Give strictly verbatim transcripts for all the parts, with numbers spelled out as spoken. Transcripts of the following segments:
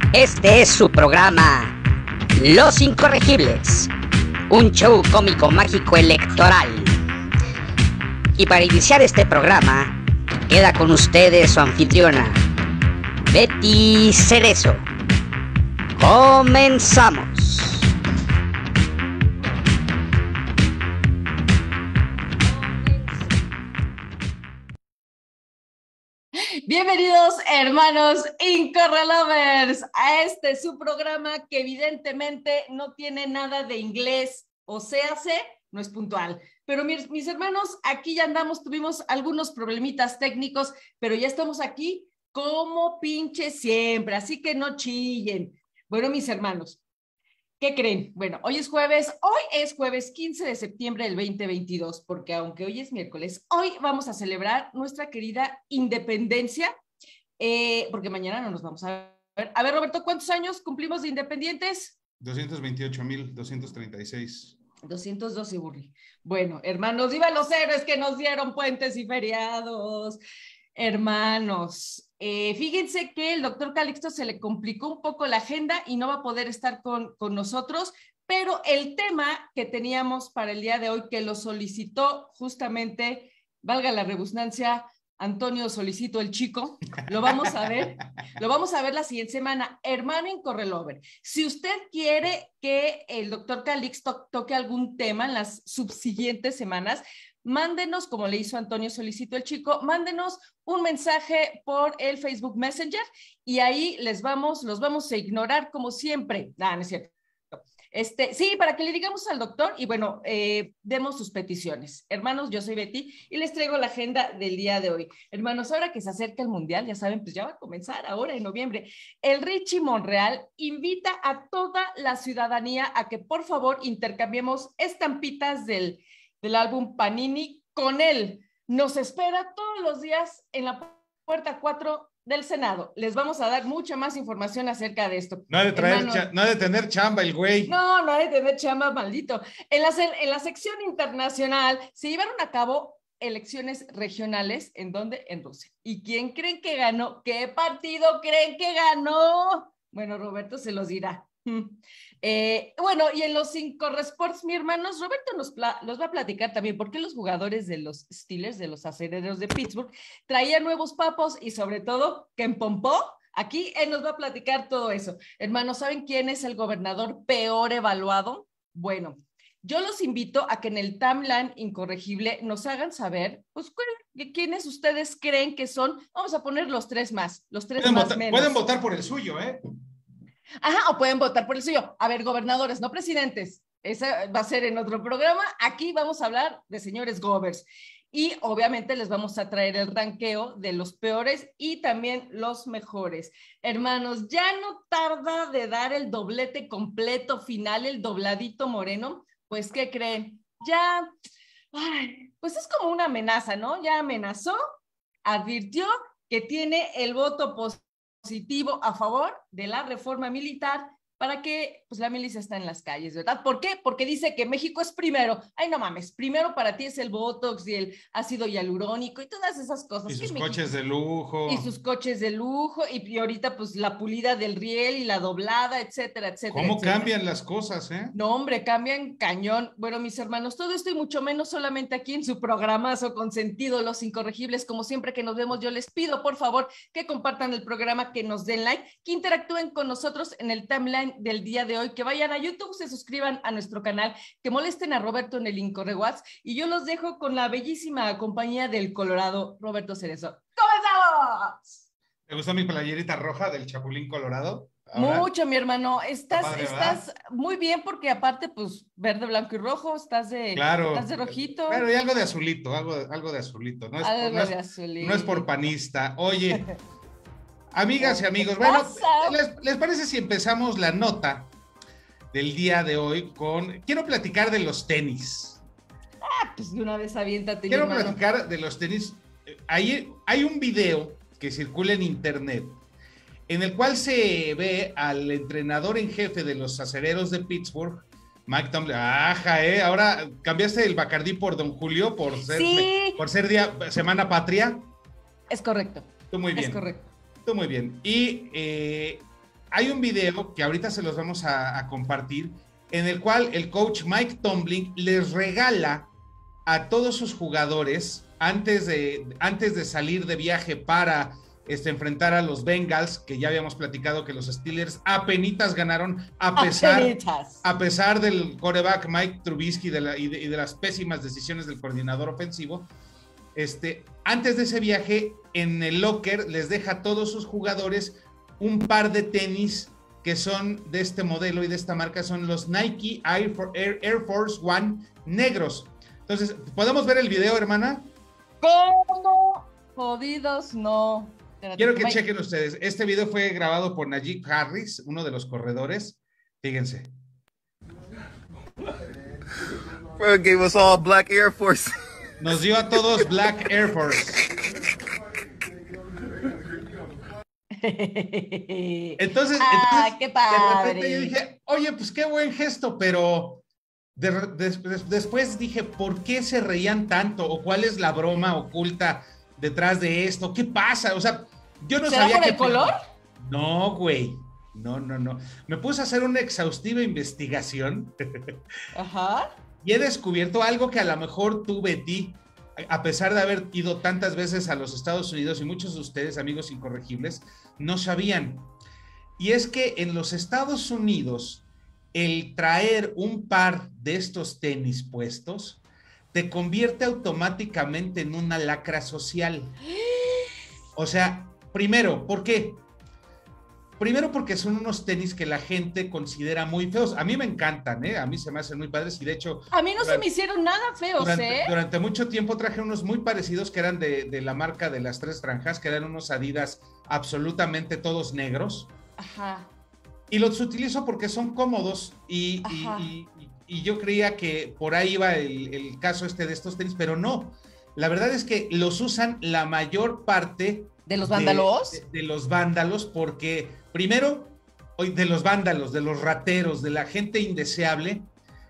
Este es su programa Los Incorregibles, un show cómico mágico electoral. Y para iniciar este programa, queda con ustedes su anfitriona, Betty Cerezo. Comenzamos. Bienvenidos, hermanos Incorrelovers, a este su programa que evidentemente no tiene nada de inglés, o sea, se, no es puntual. Pero mis, mis hermanos, aquí ya andamos, tuvimos algunos problemitas técnicos, pero ya estamos aquí como pinche siempre, así que no chillen. Bueno, mis hermanos, ¿qué creen? Bueno, hoy es jueves, hoy es jueves quince de septiembre del veinte veintidós, porque aunque hoy es miércoles, hoy vamos a celebrar nuestra querida independencia, eh, porque mañana no nos vamos a ver. A ver, Roberto, ¿cuántos años cumplimos de independientes? doscientos veintiocho mil doscientos treinta y seis. doscientos doce, Burri. Bueno, hermanos, viva los héroes que nos dieron puentes y feriados. Hermanos, eh, fíjense que el doctor Calixto se le complicó un poco la agenda y no va a poder estar con, con nosotros, pero el tema que teníamos para el día de hoy, que lo solicitó justamente, valga la redundancia, Antonio Solicito el Chico, lo vamos a ver, lo vamos a ver la siguiente semana. Hermano Incorrelover, si usted quiere que el doctor Calixto toque algún tema en las subsiguientes semanas, mándenos, como le hizo Antonio Solicito el Chico, mándenos un mensaje por el Facebook Messenger y ahí les vamos, los vamos a ignorar como siempre. Ah, no es cierto. Este, sí, para que le digamos al doctor y bueno, eh, demos sus peticiones. Hermanos, yo soy Betty y les traigo la agenda del día de hoy. Hermanos, ahora que se acerca el Mundial, ya saben, pues ya va a comenzar ahora en noviembre. El Richie Monreal invita a toda la ciudadanía a que por favor intercambiemos estampitas del del álbum Panini con él. Nos espera todos los días en la puerta cuatro del Senado. Les vamos a dar mucha más información acerca de esto. No ha de, traer cha- no ha de tener chamba el güey. No, no ha de tener chamba, maldito. En la, en la sección internacional se llevaron a cabo elecciones regionales. ¿En dónde? En Rusia. ¿Y quién creen que ganó? ¿Qué partido creen que ganó? Bueno, Roberto se los dirá. Eh, bueno, y en los Incorresports, mi hermanos, Roberto nos los va a platicar también por qué los jugadores de los Steelers, de los Acereros de Pittsburgh, traían nuevos papos y sobre todo, que empompó. Aquí él nos va a platicar todo eso. Hermanos, ¿saben quién es el gobernador peor evaluado? Bueno, yo los invito a que en el timeline incorregible nos hagan saber, pues, quiénes ustedes creen que son. Vamos a poner los tres más, los tres pueden más votar, menos. Pueden votar por el suyo, ¿eh? Ajá, o pueden votar por el suyo. A ver, gobernadores, no presidentes. Esa va a ser en otro programa. Aquí vamos a hablar de señores govers. Y obviamente les vamos a traer el ranqueo de los peores y también los mejores. Hermanos, ya no tarda de dar el doblete completo final, el dobladito moreno. Pues, ¿qué creen? Ya, ay, pues es como una amenaza, ¿no? Ya amenazó, advirtió que tiene el voto positivo positivo a favor de la reforma militar para que pues la milicia está en las calles, ¿verdad? ¿Por qué? Porque dice que México es primero. Ay, no mames, primero para ti es el Botox y el ácido hialurónico y todas esas cosas. Y sus ¿Qué coches México? de lujo. Y sus coches de lujo, y, y ahorita pues la pulida del riel y la doblada, etcétera, etcétera. ¿Cómo etcétera. cambian las cosas, eh? No, hombre, cambian cañón. Bueno, mis hermanos, todo esto y mucho menos solamente aquí en su programazo consentido, Los Incorregibles. Como siempre que nos vemos, yo les pido, por favor, que compartan el programa, que nos den like, que interactúen con nosotros en el timeline del día de hoy, que vayan a YouTube, se suscriban a nuestro canal, que molesten a Roberto en el Incorreguats, y yo los dejo con la bellísima compañía del Colorado, Roberto Cerezo. ¡Comenzamos! ¿Te gustó mi playerita roja del Chapulín Colorado? ¿Ahora? Mucho, mi hermano. Estás, padre, estás muy bien porque aparte, pues, verde, blanco y rojo, estás de, claro, estás de rojito. Claro, y algo de azulito, algo, algo de azulito. No es, algo no, es, de azulito. No es por panista. Oye, amigas y amigos, bueno, ¿les, ¿les parece si empezamos la nota del día de hoy con... Quiero platicar de los tenis. Ah, pues de una vez aviéntate, Quiero mi hermano. platicar de los tenis. Hay, hay un video que circula en internet en el cual se ve al entrenador en jefe de los Acereros de Pittsburgh, Mike Tomlin. Ajá, ¿eh? Ahora cambiaste el Bacardí por Don Julio por ser, sí. por ser día, Semana Patria. Es correcto. Tú muy bien. Es correcto. Tú muy bien. Y eh, hay un video que ahorita se los vamos a, a compartir, en el cual el coach Mike Tomlin les regala a todos sus jugadores, antes de, antes de salir de viaje para este, enfrentar a los Bengals, que ya habíamos platicado que los Steelers apenitas ganaron, a pesar, Apenitas. a pesar del quarterback Mike Trubisky de la, y, de, y de las pésimas decisiones del coordinador ofensivo. Este, antes de ese viaje, en el locker les deja a todos sus jugadores un par de tenis que son de este modelo y de esta marca, son los Nike Air, Air, Air Force One negros. Entonces, ¿podemos ver el video, hermana? ¿Cómo? Jodidos, no. Quiero que chequen ustedes. Este video fue grabado por Najee Harris, uno de los corredores. Fíjense. Bro gave us all black Air Force. Nos dio a todos Black Air Force. Entonces, ah, entonces qué padre. De repente yo dije, oye, pues qué buen gesto, pero de, de, de, después dije, ¿por qué se reían tanto? ¿O cuál es la broma oculta detrás de esto? ¿Qué pasa? O sea, yo no ¿será sabía por que... el color? No, güey. No, no, no. Me puse a hacer una exhaustiva investigación. Ajá. Y he descubierto algo que a lo mejor tú, Betty, a pesar de haber ido tantas veces a los Estados Unidos, y muchos de ustedes, amigos incorregibles, no sabían. Y es que en los Estados Unidos, el traer un par de estos tenis puestos te convierte automáticamente en una lacra social. O sea, primero, ¿por qué? Primero porque son unos tenis que la gente considera muy feos. A mí me encantan, ¿eh? A mí se me hacen muy padres y de hecho... A mí no durante, se me hicieron nada feos, durante, ¿eh? Durante mucho tiempo traje unos muy parecidos que eran de, de la marca de las Tres Franjas, que eran unos Adidas absolutamente todos negros. Ajá. Y los utilizo porque son cómodos y, y, y, y yo creía que por ahí iba el, el caso este de estos tenis, pero no. La verdad es que los usan la mayor parte... ¿De los vándalos? De, de, de los vándalos, porque primero, de los vándalos, de los rateros, de la gente indeseable,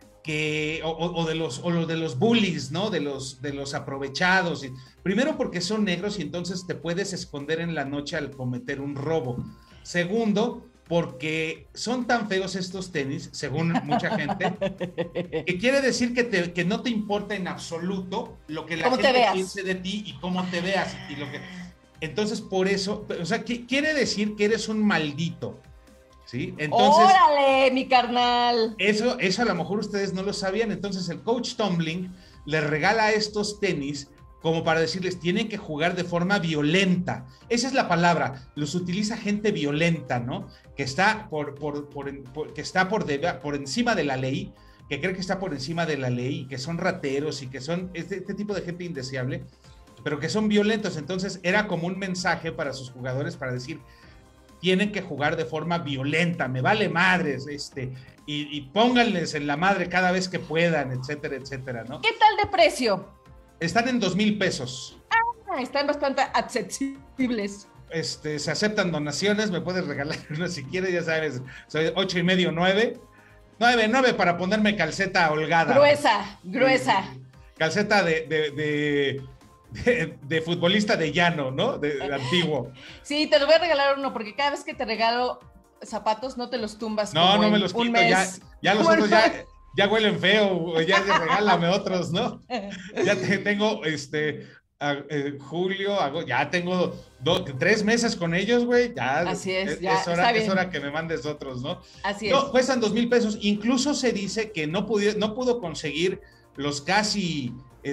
que, o, o de los, o de los bullies, ¿no? De los, de los aprovechados. Primero porque son negros y entonces te puedes esconder en la noche al cometer un robo. Segundo, porque son tan feos estos tenis, según mucha gente, que quiere decir que, te, que no te importa en absoluto lo que la gente piense de ti y cómo te veas. Y lo que... Entonces, por eso, o sea, ¿qué quiere decir? Que eres un maldito, ¿sí? Entonces, ¡órale, mi carnal! Eso, eso a lo mejor ustedes no lo sabían. Entonces, el coach Tomlin les regala estos tenis como para decirles, tienen que jugar de forma violenta. Esa es la palabra, los utiliza gente violenta, ¿no? Que está por, por, por, por, que está por, de, por encima de la ley, que cree que está por encima de la ley, que son rateros y que son este, este tipo de gente indeseable, pero que son violentos. Entonces era como un mensaje para sus jugadores para decir, tienen que jugar de forma violenta, me vale madres, este, y, y pónganles en la madre cada vez que puedan, etcétera, etcétera, ¿no? ¿Qué tal de precio? Están en dos mil pesos. Ah, están bastante accesibles. Este, se aceptan donaciones, me puedes regalar uno si quieres, ya sabes, soy ocho y medio, nueve. Nueve, nueve para ponerme calceta holgada. Gruesa, gruesa. Calceta de... de, de De, de futbolista de llano, ¿no? De, de antiguo. Sí, te lo voy a regalar uno, porque cada vez que te regalo zapatos no te los tumbas. No, no me los quito, ya, ya los otros ya, ya huelen feo, ya regálame otros, ¿no? Ya te, tengo, este, a, eh, julio, hago, ya tengo do, tres meses con ellos, güey, ya. Así es, es, ya, es, hora, es hora que me mandes otros, ¿no? Así no, es. Cuestan dos mil pesos, incluso se dice que no pudo, no pudo conseguir los casi,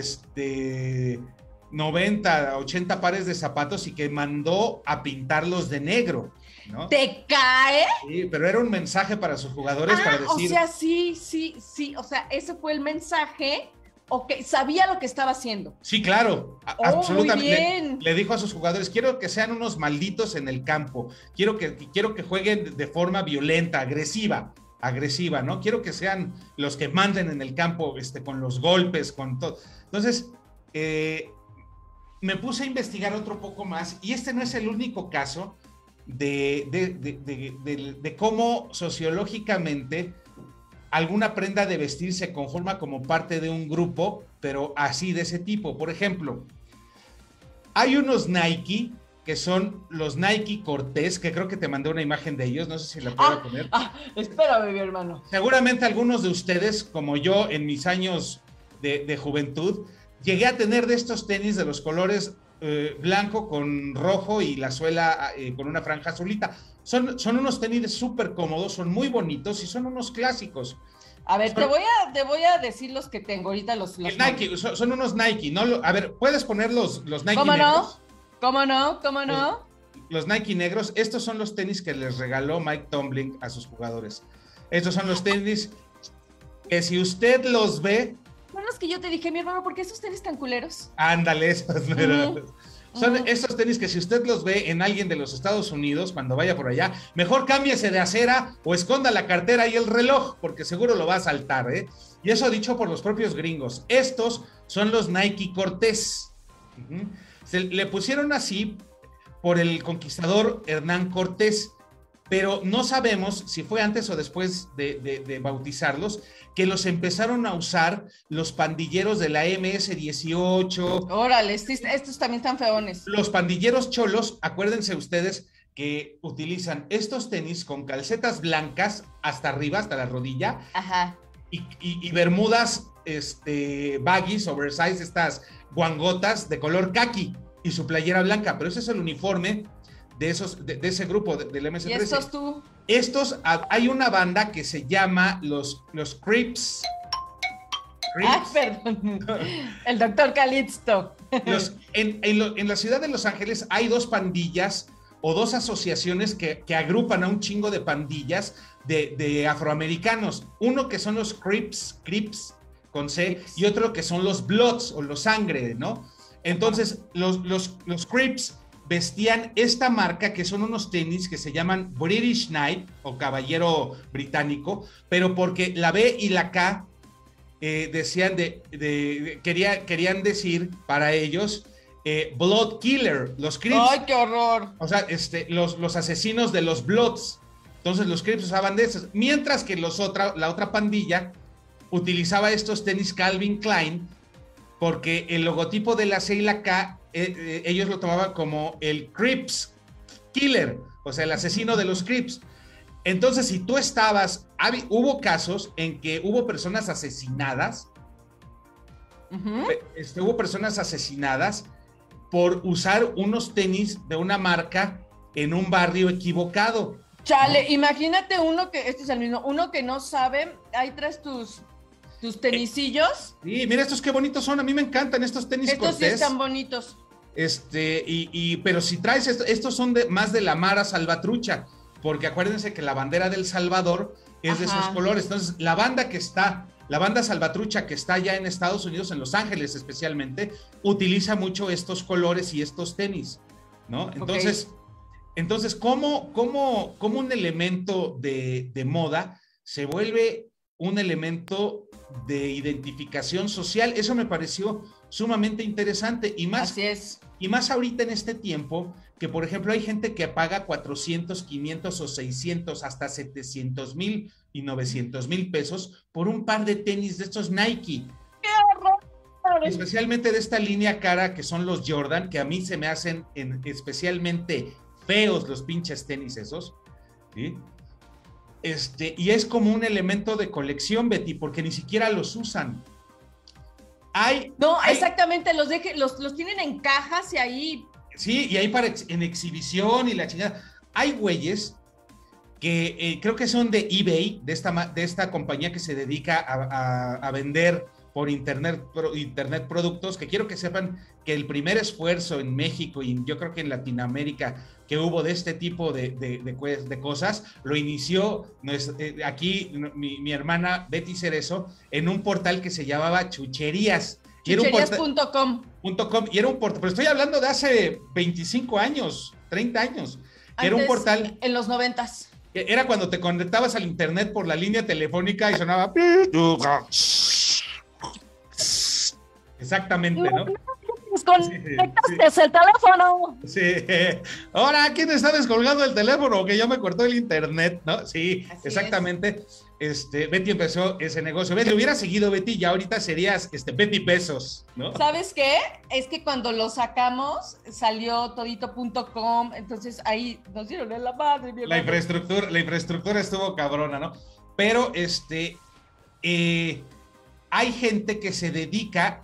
este... noventa, ochenta pares de zapatos y que mandó a pintarlos de negro, ¿no? ¿Te cae? Sí, pero era un mensaje para sus jugadores, ah, para decir... o sea, sí, sí, sí, o sea, ese fue el mensaje, ok, sabía lo que estaba haciendo. Sí, claro, oh, absolutamente. Muy bien. Le, le dijo a sus jugadores, quiero que sean unos malditos en el campo, quiero que, quiero que jueguen de forma violenta, agresiva, agresiva, ¿no? Quiero que sean los que manden en el campo, este, con los golpes, con todo. Entonces, eh... me puse a investigar otro poco más y este no es el único caso de, de, de, de, de, de cómo sociológicamente alguna prenda de vestir se conforma como parte de un grupo, pero así de ese tipo. Por ejemplo, hay unos Nike que son los Nike Cortez, que creo que te mandé una imagen de ellos, no sé si la puedo Ah, poner. ah, espérame, mi hermano. Seguramente algunos de ustedes, como yo en mis años de, de juventud, llegué a tener de estos tenis de los colores eh, blanco con rojo y la suela eh, con una franja azulita. Son, son unos tenis súper cómodos, son muy bonitos y son unos clásicos. A ver, son, te voy a, te voy a decir los que tengo ahorita, los, los Nike, son, son unos Nike, ¿no? A ver, ¿puedes poner los, los Nike ¿Cómo negros? no? ¿Cómo no? ¿Cómo no? Los, los Nike negros, estos son los tenis que les regaló Mike Tomlin a sus jugadores. Estos son los tenis que si usted los ve... Son los que yo te dije, mi hermano, ¿por qué esos tenis tan culeros? Ándale, esos, pero... Mm. Son Mm. estos tenis que si usted los ve en alguien de los Estados Unidos, cuando vaya por allá, mejor cámbiese de acera o esconda la cartera y el reloj, porque seguro lo va a saltar, ¿eh? Y eso dicho por los propios gringos. Estos son los Nike Cortez. Uh-huh. Se le pusieron así por el conquistador Hernán Cortés, pero no sabemos si fue antes o después de, de, de bautizarlos, que los empezaron a usar los pandilleros de la eme ese dieciocho. Órale, estos, estos también están feones. Los pandilleros cholos, acuérdense ustedes que utilizan estos tenis con calcetas blancas hasta arriba, hasta la rodilla, Ajá. y, y, y bermudas este, baggies, oversize, estas guangotas de color caqui y su playera blanca, pero ese es el uniforme de esos de, de ese grupo de, del eme ese ¿Y trece. estos tú? Estos, hay una banda que se llama los, los Crips. Ah, perdón. El doctor Calixto. Los, en, en, lo, en la ciudad de Los Ángeles hay dos pandillas o dos asociaciones que, que agrupan a un chingo de pandillas de, de afroamericanos. Uno que son los Crips, Crips con C, y otro que son los Bloods o los Sangre, ¿no? Entonces, los, los, los Crips vestían esta marca que son unos tenis que se llaman British Knight o Caballero Británico, pero porque la B y la K eh, decían de, de, de quería, querían decir para ellos eh, Blood Killer, los Crips. ¡Ay, qué horror! O sea, este, los, los asesinos de los Bloods. Entonces los Crips usaban de esos, mientras que los otra, la otra pandilla utilizaba estos tenis Calvin Klein porque el logotipo de la C y la K Eh, eh, ellos lo tomaban como el Crips Killer, o sea, el asesino de los Crips. Entonces, si tú estabas, hab, hubo casos en que hubo personas asesinadas, uh-huh. este, hubo personas asesinadas por usar unos tenis de una marca en un barrio equivocado. Chale, ¿no? Imagínate uno que, este es el mismo, uno que no sabe, ahí traes tus... ¿Tus tenisillos? Sí, mira, estos qué bonitos son, a mí me encantan estos tenis Estos Cortés. Sí están bonitos. Este, y, y, pero si traes, esto, estos son de, más de la Mara Salvatrucha, porque acuérdense que la bandera del Salvador es Ajá. de esos colores. Entonces, la banda que está, la banda Salvatrucha que está allá en Estados Unidos, en Los Ángeles especialmente, utiliza mucho estos colores y estos tenis, ¿no? Entonces, okay. entonces ¿cómo, cómo, cómo un elemento de, de moda se vuelve un elemento de identificación social? Eso me pareció sumamente interesante y más, Así es. y más ahorita en este tiempo que, por ejemplo, hay gente que paga cuatrocientos, quinientos o seiscientos, hasta setecientos mil y novecientos mil pesos por un par de tenis de estos Nike. ¡Qué horror! Especialmente de esta línea cara que son los Jordan, que a mí se me hacen en, especialmente feos los pinches tenis esos, ¿sí? Este, y es como un elemento de colección, Betty, porque ni siquiera los usan. Hay, no, hay, exactamente, los, deje, los, los tienen en cajas y ahí... Sí, y ahí para ex, en exhibición y la chingada. Hay güeyes que eh, creo que son de eBay, de esta, de esta compañía que se dedica a, a, a vender por internet, pro, internet productos, que quiero que sepan que el primer esfuerzo en México y yo creo que en Latinoamérica que hubo de este tipo de, de, de, de cosas, lo inició eh, aquí mi, mi hermana Betty Cerezo en un portal que se llamaba Chucherías. Chucherías punto com. Y era un portal, pero estoy hablando de hace veinticinco años, treinta años. Que era un portal. En los noventas. Era cuando te conectabas al internet por la línea telefónica y sonaba. Exactamente, ¿no? desconectaste sí, sí. el teléfono. Sí. Ahora, ¿quién está descolgando el teléfono? Que ya me cortó el internet, ¿no? Sí, así exactamente. Es. Este, Betty empezó ese negocio. Betty, hubiera seguido Betty, ya ahorita serías este, Betty Pesos, ¿no? ¿Sabes qué? Es que cuando lo sacamos, salió todito punto com, entonces ahí nos dieron en la madre. Mi la infraestructura, la infraestructura estuvo cabrona, ¿no? Pero este, eh, hay gente que se dedica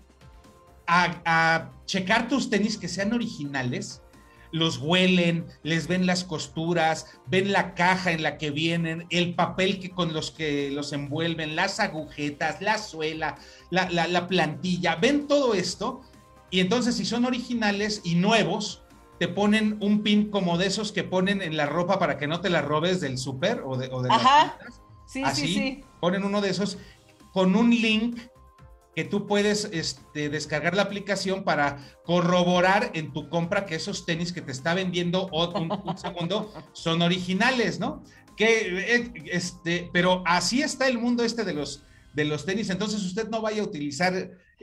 a, a checar tus tenis que sean originales. Los huelen, les ven las costuras, ven la caja en la que vienen, el papel que con los que los envuelven, las agujetas, la suela, la, la, la plantilla, ven todo esto y entonces si son originales y nuevos, te ponen un pin como de esos que ponen en la ropa para que no te la robes del súper o de, o de las tiendas. Sí, Así, sí, sí. Ponen uno de esos con un link que tú puedes este, descargar la aplicación para corroborar en tu compra que esos tenis que te está vendiendo un, un segundo son originales, ¿no? Que, este, pero así está el mundo este de los, de los tenis, entonces usted no vaya a utilizar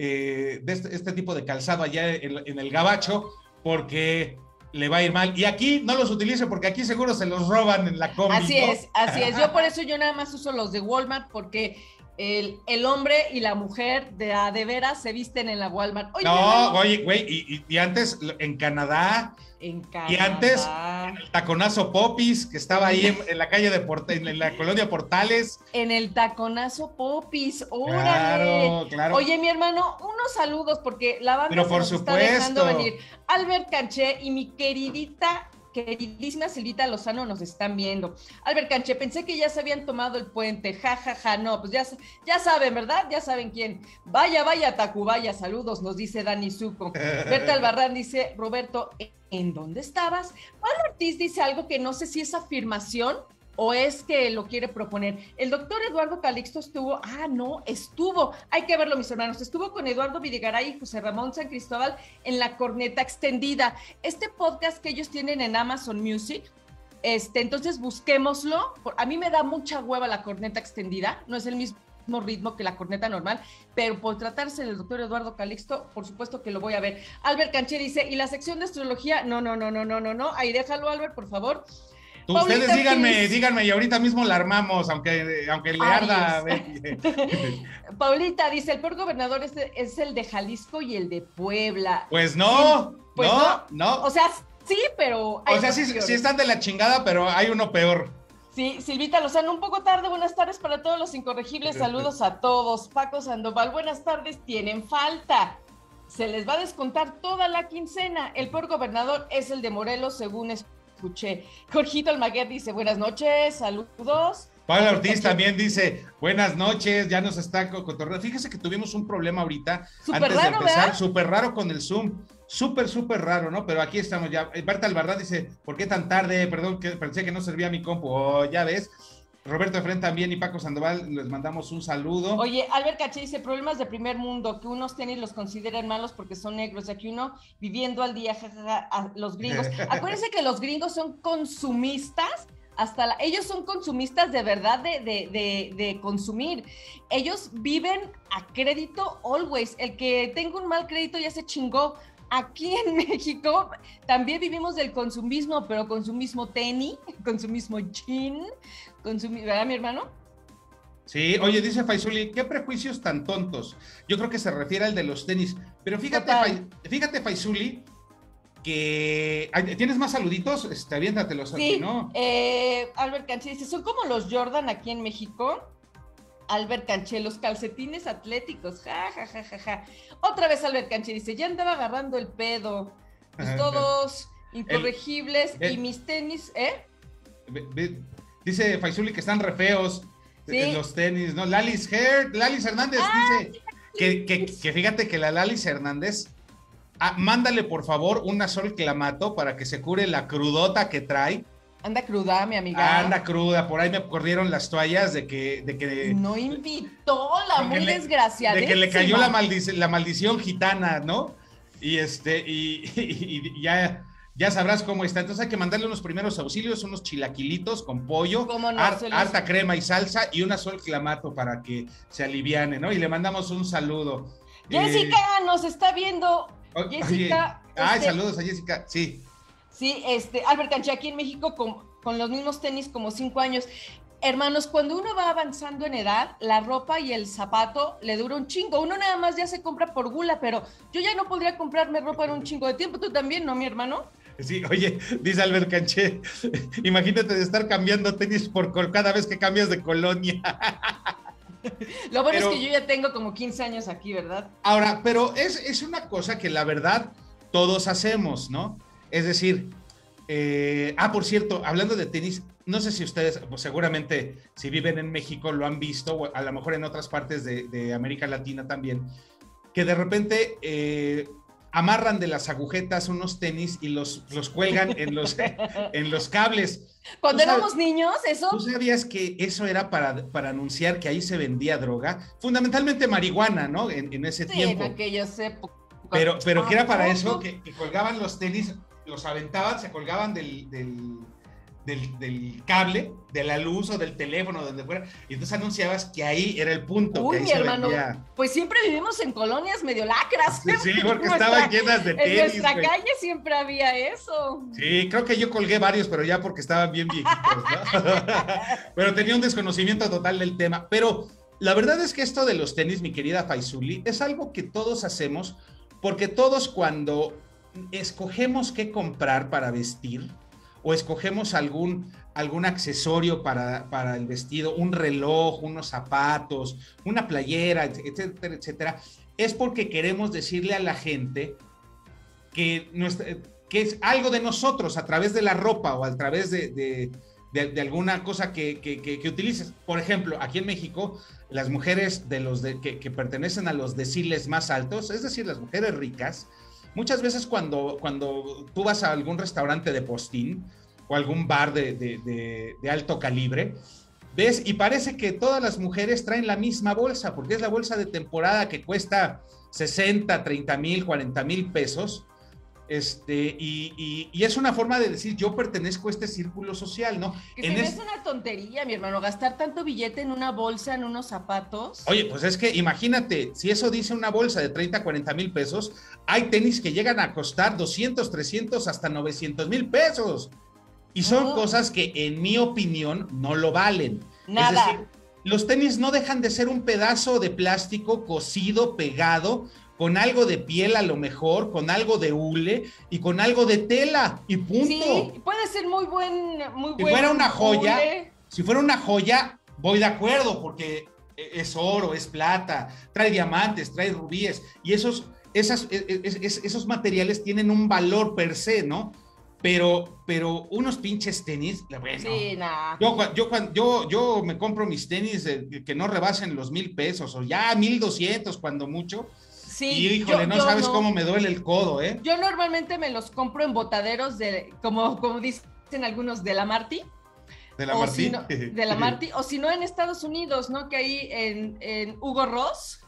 eh, de este, este tipo de calzado allá en, en el gabacho porque le va a ir mal. Y aquí no los utilice porque aquí seguro se los roban en la combi. Así ¿no? es, así es. Yo por eso yo nada más uso los de Walmart porque El, el hombre y la mujer de a de veras se visten en la Walmart. Oye, no, oye, güey, y, y antes en Canadá, en Canadá, y antes en el taconazo Popis, que estaba ahí en, en la calle de Port, en la colonia Portales. En el taconazo Popis, órale. Claro, claro. Oye, mi hermano, unos saludos, porque la banda Pero se por nos supuesto. está dejando venir. Albert Canché y mi queridita queridísima Silvita Lozano nos están viendo. Albert Canché, pensé que ya se habían tomado el puente, ja, ja, ja, no, pues ya, ya saben, ¿verdad? Ya saben quién. Vaya, vaya, Tacubaya, saludos, nos dice Dani Zuco. Berta Albarrán dice, Roberto, ¿en dónde estabas? Pablo Ortiz dice algo que no sé si es afirmación o es que lo quiere proponer. El doctor Eduardo Calixto estuvo, ah, no, estuvo, hay que verlo, mis hermanos, estuvo con Eduardo Videgaray y José Ramón San Cristóbal en La Corneta Extendida, este podcast que ellos tienen en Amazon Music. Este, entonces busquémoslo. A mí me da mucha hueva La Corneta Extendida, no es el mismo ritmo que La Corneta normal, pero por tratarse del doctor Eduardo Calixto, por supuesto que lo voy a ver. Albert Canché dice, ¿y la sección de astrología? No, no, no, no, no, no, no, ahí déjalo, Albert, por favor. Ustedes Paulita díganme, Ortiz. díganme, y ahorita mismo la armamos, aunque, aunque le arda. Paulita dice, el peor gobernador es, es el de Jalisco y el de Puebla. Pues no, sí, pues no, no, no. O sea, sí, pero... O sea, sí, sí están de la chingada, pero hay uno peor. Sí, Silvita Lozano, un poco tarde, buenas tardes para todos los incorregibles, saludos a todos. Paco Sandoval, buenas tardes, tienen falta. Se les va a descontar toda la quincena. El peor gobernador es el de Morelos, según escuché. Jorgito Almaguer dice, buenas noches, saludos. Pablo Ortiz también dice, buenas noches, ya nos está cotorreando. Fíjese que tuvimos un problema ahorita, super antes raro, de empezar, ¿verdad? súper raro con el Zoom, súper, súper raro, ¿no? Pero aquí estamos ya. Berta Albarrán dice, ¿por qué tan tarde? Perdón, que pensé que no servía mi compu. Oh, ya ves. Roberto Efren también y Paco Sandoval, les mandamos un saludo. Oye, Albert Caché dice, problemas de primer mundo, que unos tenis los consideran malos porque son negros, ya que uno viviendo al día, jajaja, a los gringos. Acuérdense que los gringos son consumistas, hasta la, ellos son consumistas de verdad de, de, de, de consumir. Ellos viven a crédito always. El que tenga un mal crédito ya se chingó. Aquí en México también vivimos del consumismo, pero consumismo tenis, consumismo jean, consumi- ¿verdad, mi hermano? Sí, oye, dice Faisuli, ¿qué prejuicios tan tontos? Yo creo que se refiere al de los tenis. Pero fíjate, Fa, fíjate Faisuli, que... ¿Tienes más saluditos? Este, aviéntatelos sí, aquí, ¿no? Eh, Albert Canché dice, son como los Jordan aquí en México. Albert Canché, los calcetines atléticos, ja, ja, ja, ja, ja. Otra vez Albert Canché dice, ya andaba agarrando el pedo. Pues todos incorregibles el, el, y mis tenis, ¿eh? Dice Faisuli que están re feos ¿sí? los tenis, ¿no? Lalis Her, Lalis Hernández ah, dice sí, que, que, que fíjate que la Lalis Hernández, ah, mándale por favor una Sol Clamato para que se cure la crudota que trae. Anda cruda, mi amiga. Anda cruda, por ahí me corrieron las toallas de que... De que no invitó, la muy le, desgraciada. De que le cayó la, maldic la maldición gitana, ¿no? Y este, y, y, y ya, ya sabrás cómo está. Entonces hay que mandarle unos primeros auxilios, unos chilaquilitos con pollo, no, har, los... harta crema y salsa y una Sol Clamato para que se aliviane, ¿no? Y le mandamos un saludo. Jessica eh... nos está viendo... Jessica. Oye, ay, este, saludos a Jessica, sí. Sí, este, Albert Canché, aquí en México con, con los mismos tenis como cinco años. Hermanos, cuando uno va avanzando en edad, la ropa y el zapato le dura un chingo. Uno nada más ya se compra por gula, pero yo ya no podría comprarme ropa en un chingo de tiempo. ¿Tú también, no, mi hermano? Sí, oye, dice Albert Canché, imagínate de estar cambiando tenis por col cada vez que cambias de colonia. Lo bueno Pero, es que yo ya tengo como quince años aquí, ¿verdad? Ahora, pero es, es una cosa que la verdad todos hacemos, ¿no? Es decir, eh, ah, por cierto, hablando de tenis, no sé si ustedes, pues seguramente si viven en México lo han visto, o a lo mejor en otras partes de, de América Latina también, que de repente eh, amarran de las agujetas unos tenis y los, los cuelgan en los, en los cables. Cuando éramos niños, eso... ¿Tú sabías que eso era para, para anunciar que ahí se vendía droga? Fundamentalmente marihuana, ¿no? En, en ese sí, tiempo. en aquellas épocas. Pero, pero que era para eso, que, que colgaban los tenis, los aventaban, se colgaban del, del, del, del cable, de la luz o del teléfono, donde fuera, y entonces anunciabas que ahí era el punto. Uy, que ahí mi se hermano, vendía. Pues siempre vivimos en colonias medio lacras. Sí, sí, porque Nuestra, estaban llenas de tenis. En nuestra güey. calle siempre había eso. Sí, creo que yo colgué varios, pero ya porque estaban bien viejitos, ¿no? Pero tenía un desconocimiento total del tema. Pero la verdad es que esto de los tenis, mi querida Faizuli, es algo que todos hacemos, porque todos cuando escogemos qué comprar para vestir, o escogemos algún, algún accesorio para, para el vestido, un reloj, unos zapatos, una playera, etcétera, etcétera, es porque queremos decirle a la gente que, nuestra, que es algo de nosotros a través de la ropa o a través de, de, de, de alguna cosa que, que, que, que utilices. Por ejemplo, aquí en México, las mujeres de los de, que, que pertenecen a los deciles más altos, es decir, las mujeres ricas, muchas veces cuando, cuando tú vas a algún restaurante de postín o algún bar de, de, de, de alto calibre, ves y parece que todas las mujeres traen la misma bolsa, porque es la bolsa de temporada que cuesta sesenta, treinta mil, cuarenta mil pesos, este, y, y, y es una forma de decir, yo pertenezco a este círculo social, ¿no? Que en se me es... hace una tontería, mi hermano, gastar tanto billete en una bolsa, en unos zapatos. Oye, pues es que imagínate, si eso dice una bolsa de treinta, cuarenta mil pesos, hay tenis que llegan a costar doscientos, trescientos, hasta novecientos mil pesos. Y son no. cosas que, en mi opinión, no lo valen. Nada. Es decir, los tenis no dejan de ser un pedazo de plástico cosido, pegado, con algo de piel a lo mejor, con algo de hule y con algo de tela, y punto. Sí, puede ser muy buen, muy Si buen fuera una joya, hule. si fuera una joya, voy de acuerdo, porque es oro, es plata, trae diamantes, trae rubíes, y esos, esas, es, es, esos materiales tienen un valor per se, ¿no? Pero, pero unos pinches tenis, bueno, sí, nah. yo, yo, yo, yo me compro mis tenis de, que no rebasen los mil pesos, o ya mil doscientos cuando mucho. Sí, y híjole, yo, no yo sabes no. cómo me duele el codo, ¿eh? Yo normalmente me los compro en botaderos de, como, como dicen algunos, de la Marti. De la Marti. Si no, de la Marti, o si no en Estados Unidos, ¿no? Que ahí en, en Hugo Ross,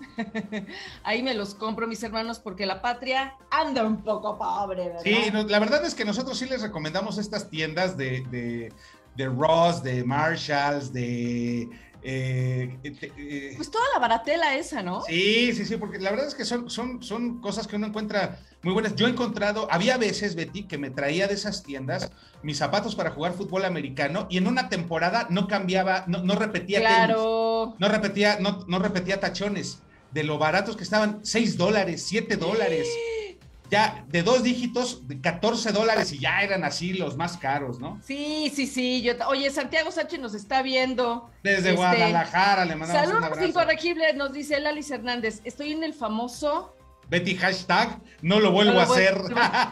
ahí me los compro, mis hermanos, porque la patria anda un poco pobre, ¿verdad? Sí, no, la verdad es que nosotros sí les recomendamos estas tiendas de, de, de Ross, de Marshalls, de... Eh, eh, pues toda la baratela esa, ¿no? Sí, sí, sí, porque la verdad es que son, son, son cosas que uno encuentra muy buenas. Yo he encontrado, había veces, Betty, que me traía de esas tiendas mis zapatos para jugar fútbol americano y en una temporada no cambiaba, no, no repetía claro. tenis, no repetía, no, no repetía tachones de lo baratos que estaban, seis dólares, siete dólares. Ya de dos dígitos, de catorce dólares y ya eran así los más caros, ¿no? Sí, sí, sí. Yo, oye, Santiago Sánchez nos está viendo. Desde este, Guadalajara, le mandamos saludos un abrazo. Incorregibles, nos dice Lalis Hernández. Estoy en el famoso... Betty, hashtag, no lo vuelvo no lo a hacer.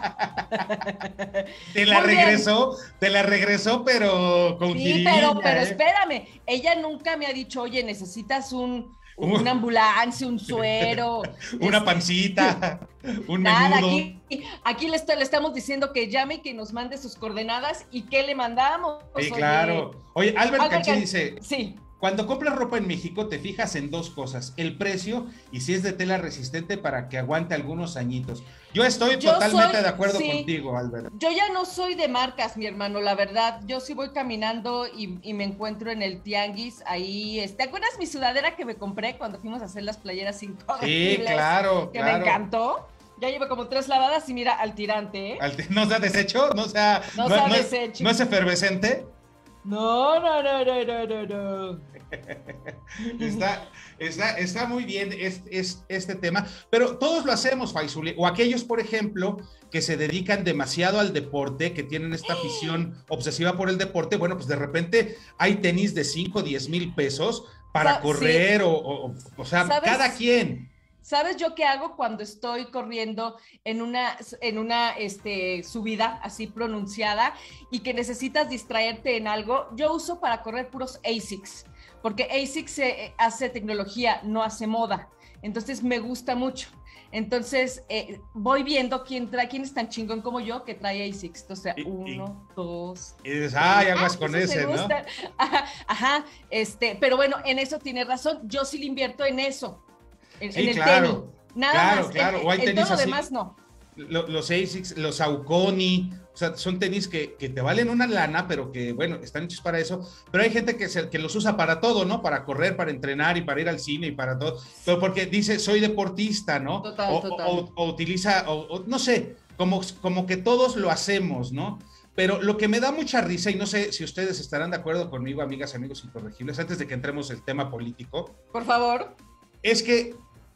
Te la Muy regresó, bien. te la regresó, pero con Sí, jiribilla, pero, pero ¿eh? espérame, ella nunca me ha dicho, oye, necesitas un... una ambulancia, un suero. Una este, pancita, un nada, menudo. Aquí, aquí le, está, le estamos diciendo que llame y que nos mande sus coordenadas y que le mandamos. Sí, oye. claro. Oye, Albert, Albert Canché dice, sí. Cuando compras ropa en México te fijas en dos cosas, el precio y si es de tela resistente para que aguante algunos añitos. Yo estoy Yo totalmente soy, de acuerdo sí, contigo, Albert. Yo ya no soy de marcas, mi hermano, la verdad. Yo sí voy caminando y, y me encuentro en el tianguis ahí. ¿Te acuerdas mi sudadera que me compré cuando fuimos a hacer las playeras Incorregibles? Sí, claro, Que claro. me encantó. Ya lleva como tres lavadas y mira, al tirante, ¿eh? Al, ¿No se ha deshecho? ¿No se ha, No no, se ha no, deshecho. ¿No es efervescente? No, no, no, no, no, no, no. Está, está, está muy bien es, es, este tema, pero todos lo hacemos, Faisuli, o aquellos, por ejemplo, que se dedican demasiado al deporte, que tienen esta afición obsesiva por el deporte, bueno, pues de repente hay tenis de cinco, diez mil pesos para Sa- correr, sí. o, o, o sea, ¿Sabes? cada quien. ¿Sabes yo qué hago cuando estoy corriendo en una, en una este, subida así pronunciada y que necesitas distraerte en algo? Yo uso para correr puros A S I C S, porque A S I C S eh, hace tecnología, no hace moda. Entonces me gusta mucho. Entonces eh, voy viendo quién trae, quién es tan chingón como yo que trae A S I C S. Entonces, Y- y- uno, dos. Y dices, ay, aguas Ah, con esos ese, me ¿no? gustan. Ajá, ajá, este, pero bueno, en eso tiene razón. Yo sí le invierto en eso. En, Sí, en el claro, tenis, nada claro, más. claro. En, O hay en tenis todo lo así. demás no. Lo- Los A S I C S, los Saucony, o sea, son tenis que, que te valen una lana, pero que, bueno, están hechos para eso. Pero hay gente que, se, que los usa para todo, ¿no? Para correr, para entrenar y para ir al cine y para todo. Pero porque dice, soy deportista, ¿no? Total, o, total. O, o utiliza, o, o, no sé, como, como que todos lo hacemos, ¿no? Pero lo que me da mucha risa, y no sé si ustedes estarán de acuerdo conmigo, amigas, amigos incorregibles, antes de que entremos el tema político, Por favor. es que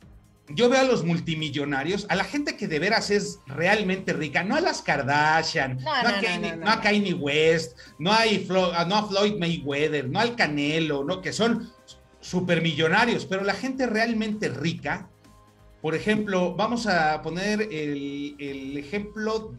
yo veo a los multimillonarios, a la gente que de veras es realmente rica, no a las Kardashian, No, no, a, no, Kanye, no, no, no a no. Kanye West, no a, Flo, no a Floyd Mayweather, no al Canelo, ¿no? Que son supermillonarios, pero la gente realmente rica, por ejemplo, vamos a poner el, el ejemplo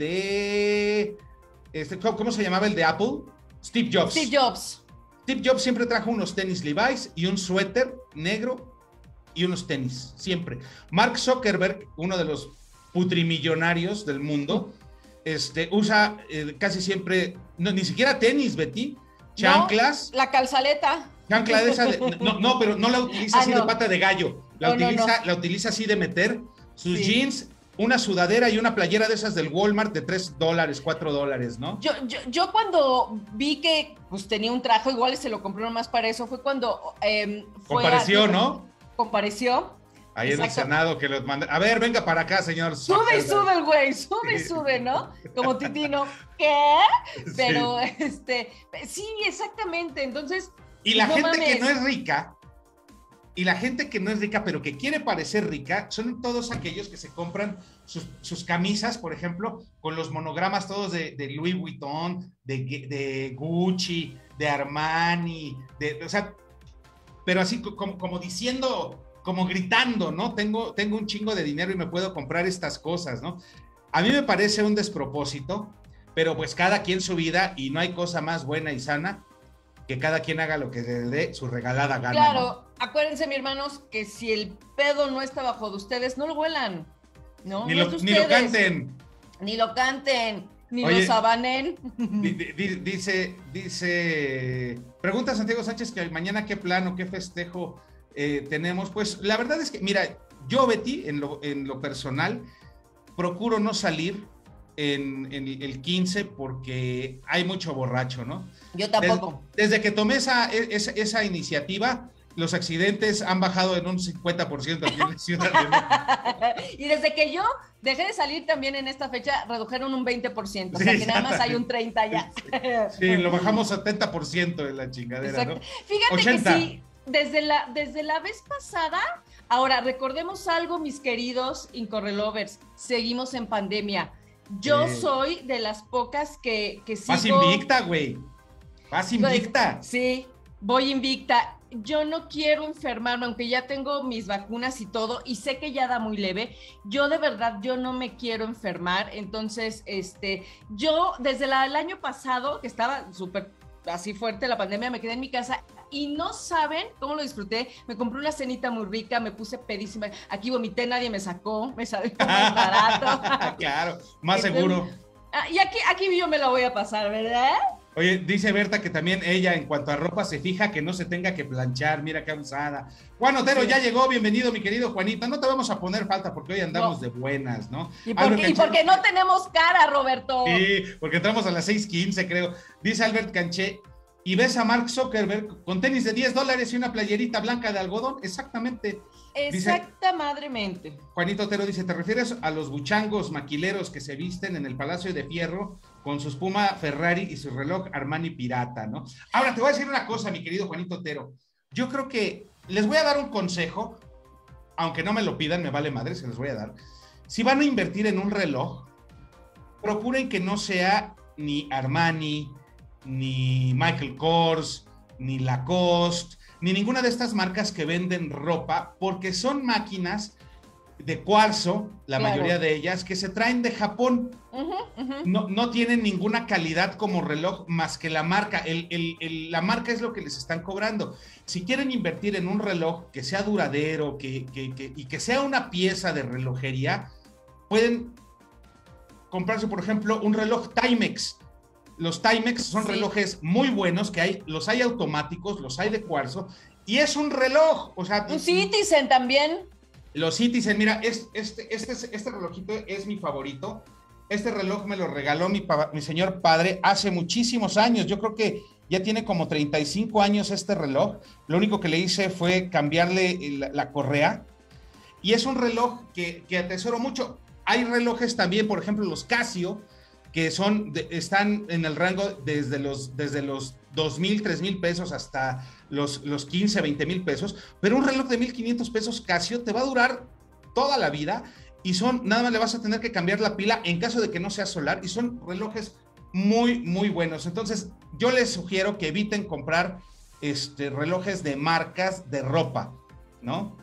de, este, ¿cómo se llamaba el de Apple? Steve Jobs. Steve Jobs. Steve Jobs siempre trajo unos tenis Levi's y un suéter negro y unos tenis, siempre. Mark Zuckerberg, uno de los putrimillonarios del mundo, este, usa eh, casi siempre, no, ni siquiera tenis, Betty, chanclas, No, la calzaleta. chancla de esa, de- no, no, pero no la utiliza Ah, así no. de pata de gallo, la, No, no, utiliza, no. la utiliza así de meter sus Sí. jeans, una sudadera y una playera de esas del Walmart de tres dólares, cuatro dólares, ¿no? Yo, yo, yo cuando vi que pues, tenía un traje, igual se lo compré nomás para eso, fue cuando eh, fue Compareció, a- ¿no? Compareció. Ahí en el Exacto. Senado que los manda. A ver, venga para acá, señor. Sube y Zuckerberg. sube el güey, sube y Sí. sube, ¿no? Como Titino, ¿qué? Pero, Sí. este, sí, exactamente, entonces... Y la no gente que mames. no es rica, y la gente que no es rica, pero que quiere parecer rica, son todos aquellos que se compran sus, sus camisas, por ejemplo, con los monogramas todos de, de Louis Vuitton, de, de Gucci, de Armani, de, o sea, pero así co- como, como diciendo, como gritando, ¿no? Tengo, tengo un chingo de dinero y me puedo comprar estas cosas, ¿no? A mí me parece un despropósito, pero pues cada quien su vida y no hay cosa más buena y sana que cada quien haga lo que le dé su regalada gana. Claro, ¿no? acuérdense, mi hermanos, que si el pedo no está bajo de ustedes, no lo huelan, ¿no? Ni, No lo, es de ni lo ustedes. canten. Ni lo canten, ni Oye, lo sabanen. Di- di- Dice, dice, pregunta Santiago Sánchez que mañana qué plan o qué festejo eh, tenemos. Pues la verdad es que, mira, yo, Betty, en lo, en lo personal, procuro no salir en, en el quince porque hay mucho borracho, ¿no? Yo tampoco. Desde, desde que tomé esa, esa, esa iniciativa, los accidentes han bajado en un cincuenta por ciento aquí en la Ciudad de México. Y desde que yo dejé de salir también en esta fecha, redujeron un veinte por ciento. O Sí, sea que nada más ya. hay un treinta ya. Sí, lo bajamos a setenta por ciento de la chingadera, Exacto. ¿no? Fíjate ochenta. que sí, desde la, desde la vez pasada, ahora recordemos algo, mis queridos Incorrelovers, seguimos en pandemia. Yo Sí. soy de las pocas que, que sigo... Vas invicta, güey. Vas invicta. Sí, voy invicta. Yo no quiero enfermarme, aunque ya tengo mis vacunas y todo, y sé que ya da muy leve. Yo de verdad, yo no me quiero enfermar. Entonces, este, yo desde la- el año pasado, que estaba súper así fuerte la pandemia, me quedé en mi casa y no saben cómo lo disfruté. Me compré una cenita muy rica, me puse pedísima. Aquí vomité, nadie me sacó, me salió más barato. Claro, más Entonces, seguro. Ah, y aquí, aquí yo me la voy a pasar, ¿verdad? Oye, dice Berta que también ella en cuanto a ropa se fija que no se tenga que planchar, mira qué abusada. Juan Otero Sí. ya llegó, bienvenido mi querido Juanito, no te vamos a poner falta porque hoy andamos No. de buenas, ¿no? Y Albert porque, y Canché- porque no tenemos cara, Roberto. Sí, porque entramos a las seis quince creo. Dice Albert Canché, y ves a Mark Zuckerberg con tenis de diez dólares y una playerita blanca de algodón, exactamente. Exacta madremente. Juanito Otero dice, ¿te refieres a los buchangos maquileros que se visten en el Palacio de Fierro con su espuma Ferrari y su reloj Armani pirata, ¿no? Ahora te voy a decir una cosa, mi querido Juanito Otero. Yo creo que les voy a dar un consejo, aunque no me lo pidan, me vale madre, se los voy a dar. Si van a invertir en un reloj, procuren que no sea ni Armani, ni Michael Kors, ni Lacoste, ni ninguna de estas marcas que venden ropa, porque son máquinas de cuarzo, la claro. mayoría de ellas, que se traen de Japón. Uh-huh, uh-huh. No, no tienen ninguna calidad como reloj más que la marca. El, el, el, la marca es lo que les están cobrando. Si quieren invertir en un reloj que sea duradero que, que, que, y que sea una pieza de relojería, pueden comprarse, por ejemplo, un reloj Timex. Los Timex son sí. relojes muy buenos, que hay, los hay automáticos, los hay de cuarzo, y es un reloj. O sea, un Citizen también. Los Citizen, mira, es, este, este, este relojito es mi favorito. Este reloj me lo regaló mi, mi señor padre hace muchísimos años. Yo creo que ya tiene como treinta y cinco años este reloj. Lo único que le hice fue cambiarle la, la correa. Y es un reloj que, que atesoro mucho. Hay relojes también, por ejemplo, los Casio, que son, de, están en el rango desde los, desde los dos mil, tres mil pesos hasta los, los quince, veinte mil pesos, pero un reloj de mil quinientos pesos Casio te va a durar toda la vida y son, nada más le vas a tener que cambiar la pila en caso de que no sea solar, y son relojes muy, muy buenos. Entonces, yo les sugiero que eviten comprar este, relojes de marcas de ropa, ¿no?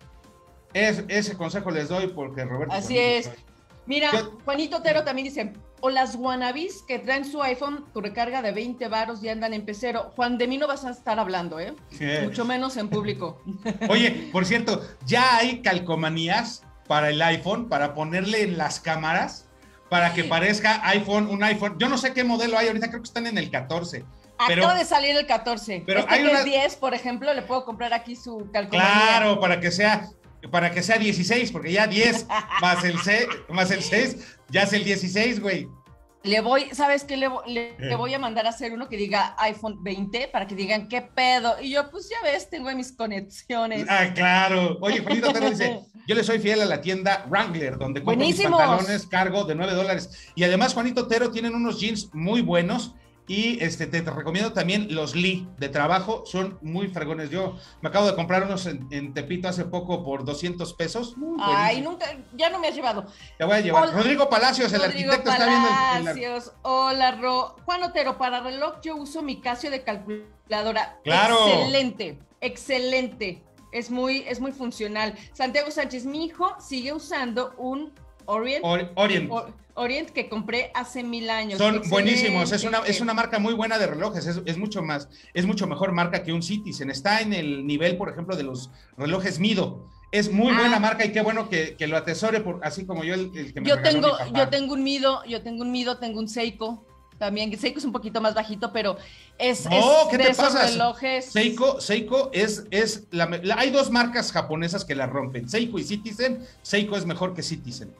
Es, ese consejo les doy porque Roberto... Así es. Estoy. Mira, yo, Juanito Otero también dice, o las wannabes que traen su iPhone, tu recarga de veinte varos y andan en pecero. Juan, de mí no vas a estar hablando, ¿eh? Sí. Mucho menos en público. Oye, por cierto, ya hay calcomanías para el iPhone, para ponerle en las cámaras, para que parezca iPhone, un iPhone. Yo no sé qué modelo hay ahorita, creo que están en el catorce. Pero, acaba de salir el catorce. Pero este hay que una... es diez, por ejemplo, le puedo comprar aquí su calcomanía. Claro, para que sea... para que sea dieciséis, porque ya diez más el, C, más el seis, ya es el dieciséis, güey. Le voy, ¿sabes qué? Le, le, le voy a mandar a hacer uno que diga iPhone veinte, para que digan, ¿qué pedo? Y yo, pues ya ves, tengo mis conexiones. Ah, claro. Oye, Juanito Otero dice, yo le soy fiel a la tienda Wrangler, donde compro mis pantalones cargo de nueve dólares. Y además, Juanito Otero, tienen unos jeans muy buenos. Y este, te, te recomiendo también los Lee de trabajo, son muy fregones. Yo me acabo de comprar unos en, en Tepito hace poco por doscientos pesos. Muy Ay, nunca, ya no me has llevado. Te voy a llevar. Hola, Rodrigo Palacios, el Rodrigo arquitecto, Palacios, está viendo. El, el... Hola, Ro. Juan Otero, para reloj yo uso mi Casio de calculadora. Claro. Excelente, excelente. Es muy, es muy funcional. Santiago Sánchez, mi hijo sigue usando un Orient. Or, Orient. Or, Orient que compré hace mil años. Son excelente, buenísimos, es una, es una marca muy buena de relojes, es, es mucho más, es mucho mejor marca que un Citizen, está en el nivel, por ejemplo, de los relojes Mido, es muy ah. buena marca y qué bueno que, que lo atesore, por, así como yo el, el que me yo tengo, mi papá. Yo tengo un Mido, yo tengo un Mido, tengo un Seiko, también, Seiko es un poquito más bajito, pero es, no, es ¿qué de te esos pasa? relojes. Seiko, Seiko es, es la, la, hay dos marcas japonesas que la rompen, Seiko y Citizen. Seiko es mejor que Citizen.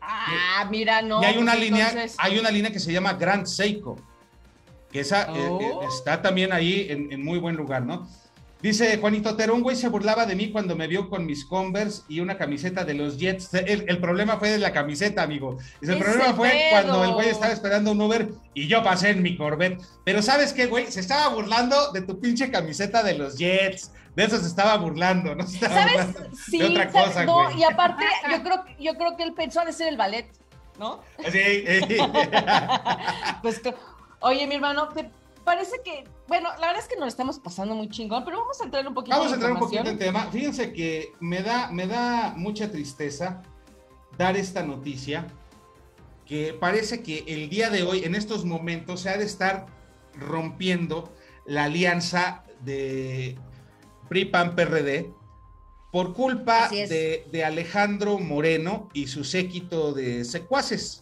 Ah, mira, no. Y hay una pues línea, entonces... hay una línea que se llama Grand Seiko, que esa oh. eh, eh, está también ahí en, en muy buen lugar, ¿no? Dice Juanito Otero, un güey se burlaba de mí cuando me vio con mis Converse y una camiseta de los Jets. El, el problema fue de la camiseta, amigo. Dice, el problema fue pedo. Cuando el güey estaba esperando un Uber y yo pasé en mi Corvette. Pero ¿sabes qué, güey? Se estaba burlando de tu pinche camiseta de los Jets. De eso se estaba burlando, ¿no? Se estaba ¿Sabes? burlando Sí, de otra ¿sabes? cosa, no, güey. Y aparte, yo creo, yo creo que él pensó de ser el ballet, ¿no? Sí, sí. Pues, oye, mi hermano, ¿te parece que, bueno, la verdad es que nos estamos pasando muy chingón, pero vamos a entrar un poquito Vamos a en entrar un poquito en tema. Fíjense que me da, me da mucha tristeza dar esta noticia, que parece que el día de hoy, en estos momentos, se ha de estar rompiendo la alianza de P R I, P A N, P R D, por culpa de, de Alejandro Moreno y su séquito de secuaces.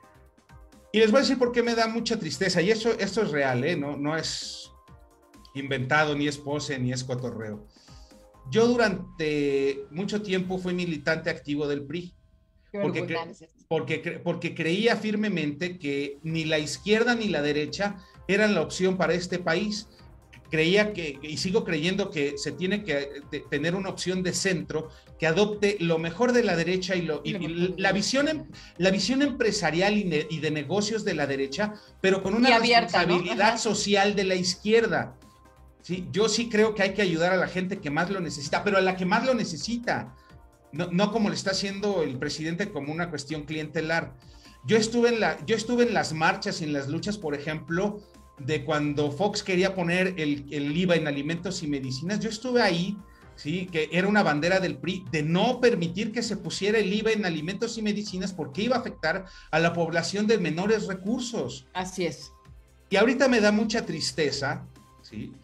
Y les voy a decir por qué me da mucha tristeza, y eso, esto es real, ¿eh? no, no es inventado, ni es pose, ni es cotorreo. Yo durante mucho tiempo fui militante activo del P R I, porque, cre porque, cre porque creía firmemente que ni la izquierda ni la derecha eran la opción para este país. creía que, y sigo creyendo que se tiene que de, tener una opción de centro que adopte lo mejor de la derecha y, lo, y, y la, visión, la visión empresarial y, ne, y de negocios de la derecha, pero con una abierta, responsabilidad, ¿no?, social de la izquierda. ¿Sí? Yo sí creo que hay que ayudar a la gente que más lo necesita, pero a la que más lo necesita, no, no como le está haciendo el presidente como una cuestión clientelar. Yo estuve en, la, yo estuve en las marchas y en las luchas, por ejemplo, de cuando Fox quería poner el, el I V A en alimentos y medicinas. Yo estuve ahí, ¿sí?, que era una bandera del P R I, de no permitir que se pusiera el I V A en alimentos y medicinas porque iba a afectar a la población de menores recursos. Así es. Y ahorita me da mucha tristeza, ¿sí?,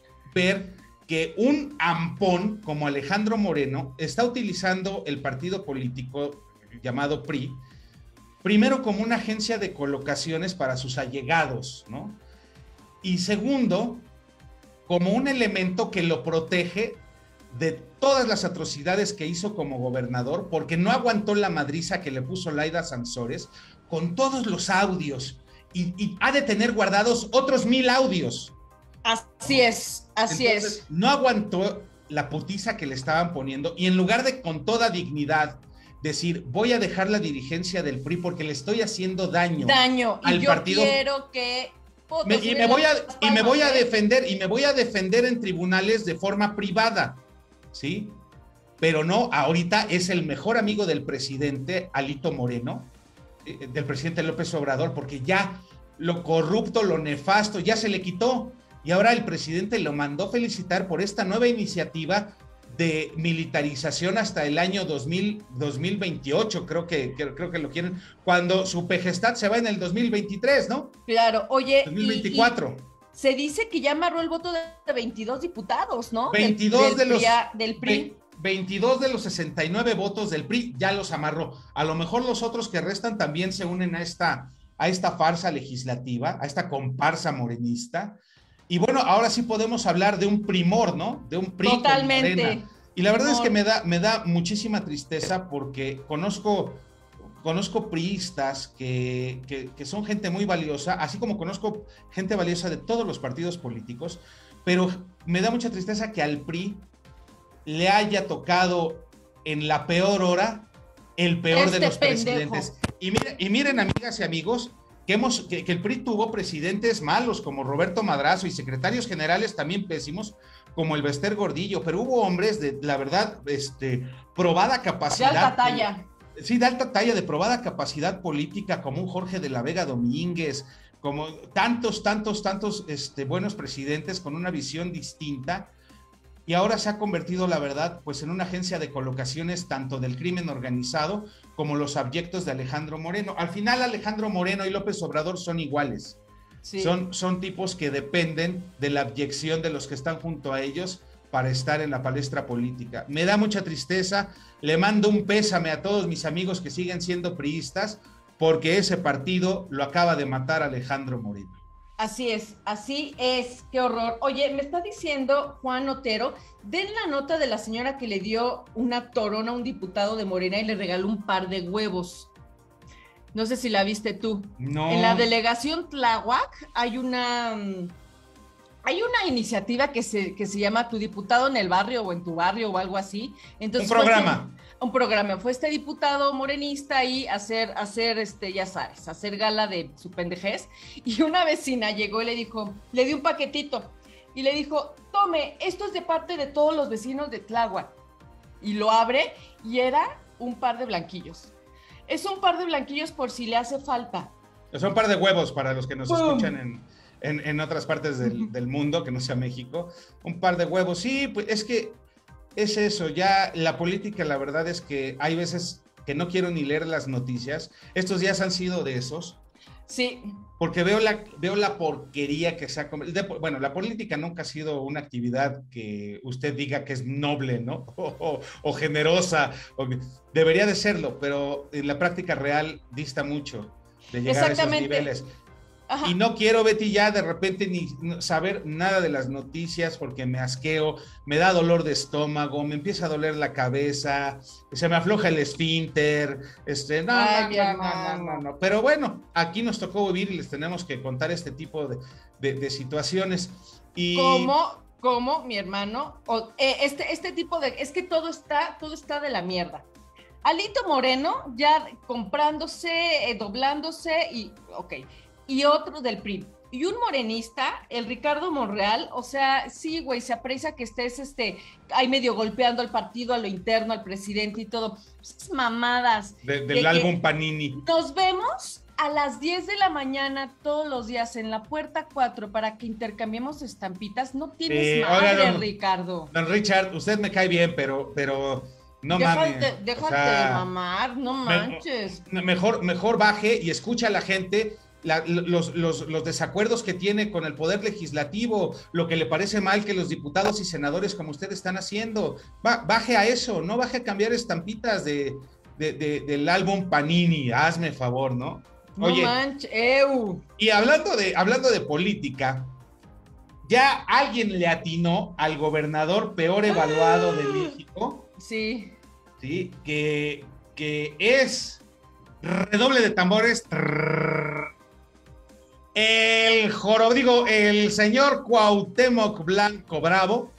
ver que un ampón como Alejandro Moreno está utilizando el partido político llamado P R I, primero como una agencia de colocaciones para sus allegados, ¿no? Y segundo, como un elemento que lo protege de todas las atrocidades que hizo como gobernador, porque no aguantó la madriza que le puso Laida Sansores con todos los audios, y, y ha de tener guardados otros mil audios. Así es, así Entonces, es. No aguantó la putiza que le estaban poniendo, y en lugar de con toda dignidad decir, voy a dejar la dirigencia del P R I porque le estoy haciendo daño, daño al y yo partido. Quiero que me, y, me voy a, y me voy a defender, y me voy a defender en tribunales de forma privada, ¿sí? Pero no, ahorita es el mejor amigo del presidente Alito Moreno, eh, del presidente López Obrador, porque ya lo corrupto, lo nefasto, ya se le quitó. Y ahora el presidente lo mandó felicitar por esta nueva iniciativa de militarización hasta el año dos mil, dos mil veintiocho, creo que, creo, creo que lo quieren, cuando su pejestad se va en el dos mil veintitrés, ¿no? Claro, oye. dos mil veinticuatro. Y, y se dice que ya amarró el voto de veintidós diputados, ¿no? veintidós del, de los, del P R I. veintidós de los sesenta y nueve votos del P R I ya los amarró. A lo mejor los otros que restan también se unen a esta, a esta farsa legislativa, a esta comparsa morenista. Y bueno, ahora sí podemos hablar de un primor, ¿no? De un P R I. Totalmente. Con Morena. Y la verdad no. es que me da, me da muchísima tristeza porque conozco, conozco priistas que, que, que son gente muy valiosa, así como conozco gente valiosa de todos los partidos políticos, pero me da mucha tristeza que al P R I le haya tocado en la peor hora el peor este de los pendejo. presidentes. Y miren, y miren, amigas y amigos, Que, hemos, que, que el P R I tuvo presidentes malos como Roberto Madrazo y secretarios generales también pésimos como el Bester Gordillo, pero hubo hombres de, la verdad, este, probada capacidad. De alta talla. Sí, de alta talla, de probada capacidad política, como un Jorge de la Vega Domínguez, como tantos, tantos, tantos este, buenos presidentes con una visión distinta. Y ahora se ha convertido, la verdad, pues en una agencia de colocaciones tanto del crimen organizado como los abyectos de Alejandro Moreno. Al final, Alejandro Moreno y López Obrador son iguales. Sí. Son, son tipos que dependen de la abyección de los que están junto a ellos para estar en la palestra política. Me da mucha tristeza, le mando un pésame a todos mis amigos que siguen siendo priistas, porque ese partido lo acaba de matar Alejandro Moreno. Así es, así es, qué horror. Oye, me está diciendo Juan Otero, den la nota de la señora que le dio una torona a un diputado de Morena y le regaló un par de huevos. No sé si la viste tú. No. En la delegación Tláhuac hay una, hay una iniciativa que se, que se llama Tu diputado en el barrio o en tu barrio o algo así. Entonces, un programa. Fue, un programa. Fue este diputado morenista ahí a hacer, a hacer, este, ya sabes, a hacer gala de su pendejez. Y una vecina llegó y le dijo, le dio un paquetito y le dijo, tome, esto es de parte de todos los vecinos de Tláhuac. Y lo abre y era un par de blanquillos. Es un par de blanquillos por si le hace falta. Es un par de huevos para los que nos ¡Pum! escuchan en, en, en otras partes del, del mundo, que no sea México. Un par de huevos. Sí, pues es que es eso. Ya la política, la verdad es que hay veces que no quiero ni leer las noticias. Estos días han sido de esos. Sí. Porque veo la, veo la porquería que se ha convertido. Bueno, la política nunca ha sido una actividad que usted diga que es noble, ¿no? O, o, o generosa. O, debería de serlo, pero en la práctica real dista mucho de llegar a esos niveles. Ajá. Y no quiero, Betty, ya de repente ni saber nada de las noticias porque me asqueo, me da dolor de estómago, me empieza a doler la cabeza, se me afloja el esfínter, este, no, Ay, no, no, no, no, no, no. Pero bueno, aquí nos tocó vivir y les tenemos que contar este tipo de, de, de situaciones. Y... ¿Cómo? ¿Cómo, mi hermano? O, eh, este, este tipo de... Es que todo está, todo está de la mierda. Alito Moreno ya comprándose, eh, doblándose y... Ok. Y otro del P R I. Y un morenista, el Ricardo Monreal, o sea, sí, güey, se aprecia que estés este, ahí medio golpeando al partido, a lo interno, al presidente y todo. Esas mamadas. De, del de álbum Panini. Nos vemos a las diez de la mañana todos los días en la puerta cuatro para que intercambiemos estampitas. No tienes Eh, madre, oiga, don- Ricardo. Don Richard, usted me cae bien, pero, pero no déjate mames. déjate O sea, de mamar, no me- manches. Mejor, mejor baje y escucha a la gente la- los, los, los desacuerdos que tiene con el poder legislativo, lo que le parece mal que los diputados y senadores como ustedes están haciendo. Va, baje a eso, no baje a cambiar estampitas de, de, de- del álbum Panini, hazme favor, ¿no? No Oye, manches, eu. y hablando de, hablando de política, ya alguien le atinó al gobernador peor evaluado de México, Sí. ¿sí? Que, que es, redoble de tambores, el joro, digo, el señor Cuauhtémoc Blanco Bravo,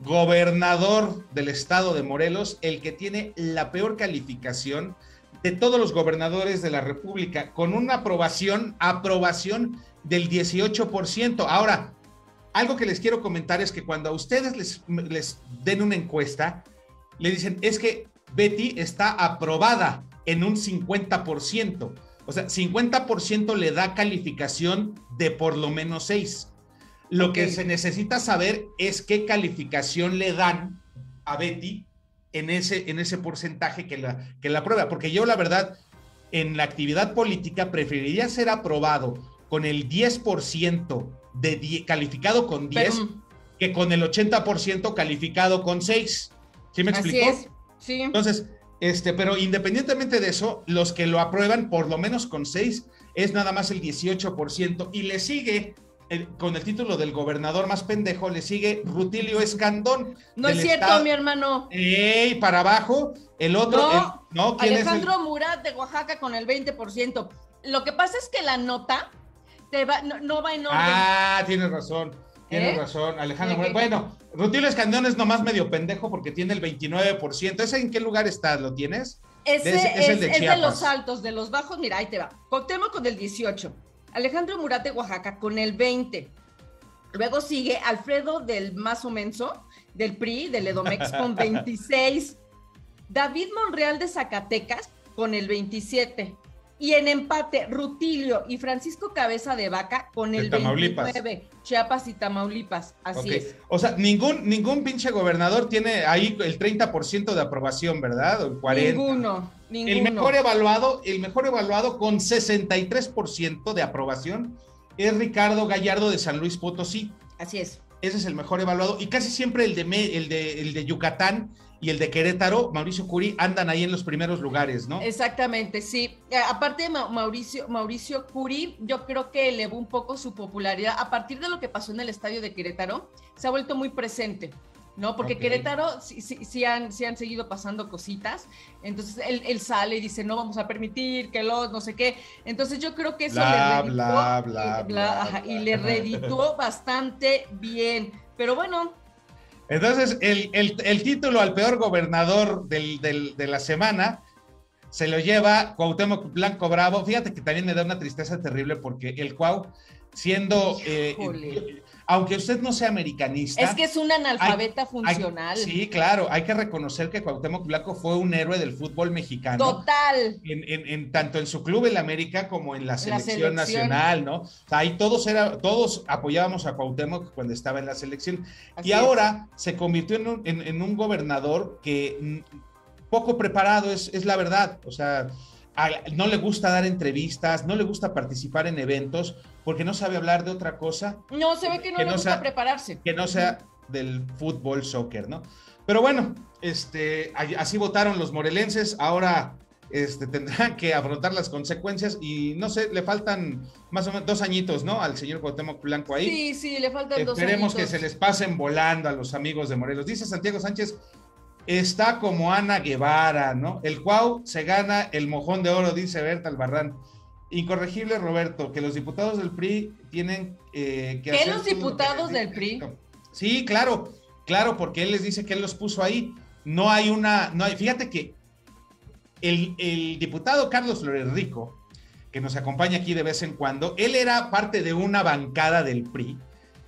gobernador del estado de Morelos, el que tiene la peor calificación de todos los gobernadores de la República, con una aprobación, aprobación del dieciocho por ciento. Ahora, algo que les quiero comentar es que cuando a ustedes les, les den una encuesta, le dicen, es que Betty está aprobada en un cincuenta por ciento. O sea, cincuenta por ciento le da calificación de por lo menos seis. Lo Ok. que se necesita saber es qué calificación le dan a Betty en ese, en ese porcentaje que la, que la aprueba. Porque yo, la verdad, en la actividad política preferiría ser aprobado con el diez por ciento de die- calificado con diez Pero, que con el ochenta por ciento calificado con seis. ¿Sí me así explicó? es. Sí. Entonces, este, pero independientemente de eso, los que lo aprueban por lo menos con seis es nada más el dieciocho por ciento y le sigue el- con el título del gobernador más pendejo, le sigue Rutilio Escandón. No del es cierto, estado- mi hermano. ¡Ey! Para abajo, el otro, No, el- no, ¿quién Alejandro es el? Murat de Oaxaca con el veinte por ciento. Lo que pasa es que la nota te va, no, no va en orden. Ah, tienes razón, tienes ¿Eh? razón, Alejandro. ¿De qué? Bueno, Rutilio Escandón es nomás medio pendejo porque tiene el veintinueve por ciento. ¿Ese en qué lugar está? ¿Lo tienes? Ese es- es, es el de es de Chiapas. los altos, de los bajos. Mira, ahí te va. Cuauhtémoc con el dieciocho. Alejandro Murat de Oaxaca con el veinte. Luego sigue Alfredo del Mazo Menso, del P R I, del Edomex con veintiséis. David Monreal de Zacatecas con el veintisiete. Y en empate, Rutilio y Francisco Cabeza de Vaca con De el Tamaulipas. veintinueve. Chiapas y Tamaulipas, así Ok. es. O sea, ningún, ningún pinche gobernador tiene ahí el treinta por ciento de aprobación, ¿verdad? O el cuarenta por ciento. Ninguno, ninguno. El mejor evaluado, el mejor evaluado con sesenta y tres por ciento de aprobación es Ricardo Gallardo de San Luis Potosí. Así es. Ese es el mejor evaluado. Y casi siempre el de, Me- el de, el de Yucatán y el de Querétaro, Mauricio Curi, andan ahí en los primeros lugares, ¿no? Exactamente, sí. Eh, Aparte de Ma- Mauricio, Mauricio Curi, yo creo que elevó un poco su popularidad. A partir de lo que pasó en el estadio de Querétaro, se ha vuelto muy presente, ¿no? Porque Ok. Querétaro sí, sí, sí han, sí han seguido pasando cositas. Entonces él, él sale y dice, no vamos a permitir que los no sé qué. Entonces yo creo que eso Bla, le redituó, bla, bla, y, bla, ajá, bla. y le redituó bastante bien. Pero bueno, Entonces, el, el- el título al peor gobernador del- del- de la semana se lo lleva Cuauhtémoc Blanco Bravo. Fíjate que también me da una tristeza terrible porque el Cuau, siendo, eh, Híjole. eh, aunque usted no sea americanista. es que es un analfabeta hay- funcional. sí, claro, hay que reconocer que Cuauhtémoc Blanco fue un héroe del fútbol mexicano. Total. En, en- en- tanto en su club, el América, como en la selección, selección. nacional, ¿no? O sea, ahí todos, era, todos apoyábamos a Cuauhtémoc cuando estaba en la selección. Así y es. ahora se convirtió en un, en- en un gobernador que mm, poco preparado, es, es la verdad. O sea, a- no le gusta dar entrevistas, no le gusta participar en eventos, porque no sabe hablar de otra cosa No, se ve que no Que le no gusta sea- prepararse. que no sea del fútbol, soccer, ¿no? Pero bueno, este, a- así votaron los morelenses. Ahora este, tendrá que afrontar las consecuencias y no sé, le faltan más o menos dos añitos, ¿no? Al señor Cuauhtémoc Blanco ahí. Sí, sí, le faltan dos añitos. Esperemos que se les pasen volando a los amigos de Morelos. Dice Santiago Sánchez, está como Ana Guevara, ¿no? El Cuau se gana el mojón de oro, dice Berta Albarrán. Incorregible, Roberto, que los diputados del P R I tienen eh, que ¿Qué hacer los todo diputados lo que del P R I? Sí, claro, claro, porque él les dice que él los puso ahí. No hay una, no hay, fíjate que el, el diputado Carlos Flores Rico, que nos acompaña aquí de vez en cuando, él era parte de una bancada del P R I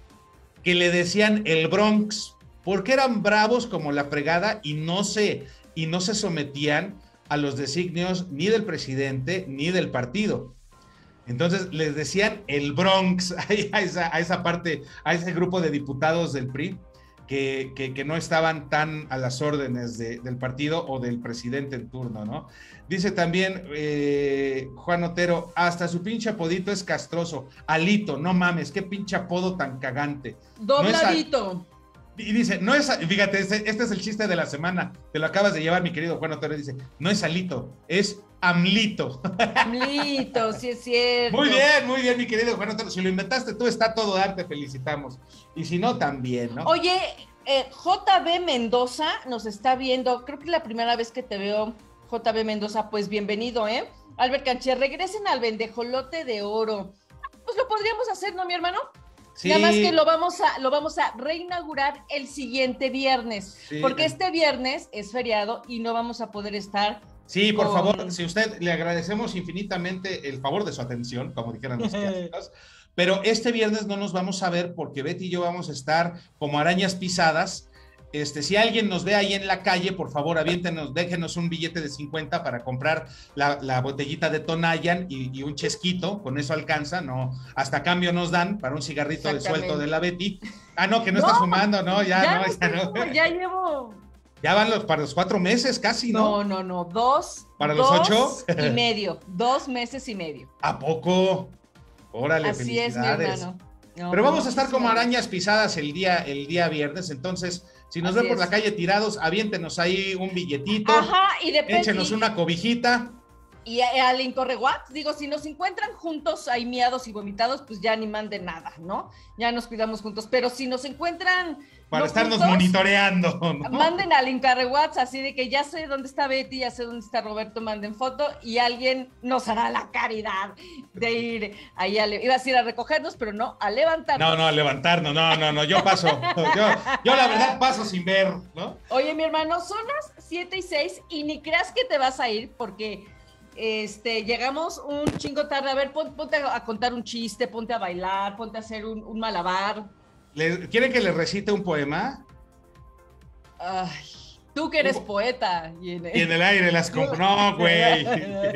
que le decían el Bronx, porque eran bravos como la fregada y no se, y no se sometían a los designios ni del presidente ni del partido. Entonces les decían el Bronx a esa, a esa parte, a ese grupo de diputados del P R I que, que, que no estaban tan a las órdenes de, del partido o del presidente en turno, ¿no? Dice también eh, Juan Otero, hasta su pinche apodito es castroso. Alito, no mames, qué pinche apodo tan cagante. Dobladito. No Y dice, no es, fíjate, este, este es el chiste de la semana, te lo acabas de llevar, mi querido Juan Otero, dice, no es Alito, es Amlito. Amlito, sí es cierto. Muy bien, muy bien, mi querido Juan Otero, si lo inventaste tú, está todo dar, te felicitamos. Y si no, también, ¿no? Oye, eh, J B Mendoza nos está viendo, creo que es la primera vez que te veo, J B Mendoza, pues bienvenido, ¿eh? Albert Canché, regresen al vendejolote de oro. Pues lo podríamos hacer, ¿no, mi hermano? Sí. Nada más que lo vamos a, lo vamos a reinaugurar el siguiente viernes, sí. Porque este viernes es feriado y no vamos a poder estar. Sí, por con... favor, si usted, le agradecemos infinitamente el favor de su atención, como dijeran los clásicos, pero este viernes no nos vamos a ver porque Betty y yo vamos a estar como arañas pisadas. Este, si alguien nos ve ahí en la calle, por favor, aviéntenos, déjenos un billete de cincuenta para comprar la, la botellita de Tonayan y, y un chesquito, con eso alcanza, no, hasta cambio nos dan para un cigarrito de suelto de la Betty. Ah, no, que no, no está fumando, no, ya, ya no, ya, no. ya llevo. Ya van los, para los cuatro meses casi, ¿no? No, no, no, dos. ¿Para dos los ocho? Y medio, dos meses y medio. ¿A poco? Órale, así felicidades. Es, mi hermano. No, pero vamos a estar como arañas pisadas el día, el día viernes, entonces, si nos ven por la calle tirados, aviéntenos ahí un billetito. Ajá, y de échenos y, una cobijita. Y al Incorreguat, digo, si nos encuentran juntos ahí miados y vomitados, pues ya ni manden nada, ¿no? Ya nos cuidamos juntos, pero si nos encuentran para no estarnos juntos, monitoreando, ¿no? Manden al Incorreguat, así de que ya sé dónde está Betty, ya sé dónde está Roberto, manden foto y alguien nos hará la caridad de ir ahí a, ibas a ir a recogernos, pero no, a levantarnos. No, no, a levantarnos, no, no, no, yo paso, yo, yo la verdad paso sin ver, ¿no? Oye, mi hermano, son las siete y seis y ni creas que te vas a ir porque este, llegamos un chingo tarde. A ver, pon, ponte a contar un chiste, ponte a bailar, ponte a hacer un, un malabar. ¿Le, ¿Quieren que les recite un poema? Ay, tú que eres un, poeta. Y en, y en el aire las compro. No, güey.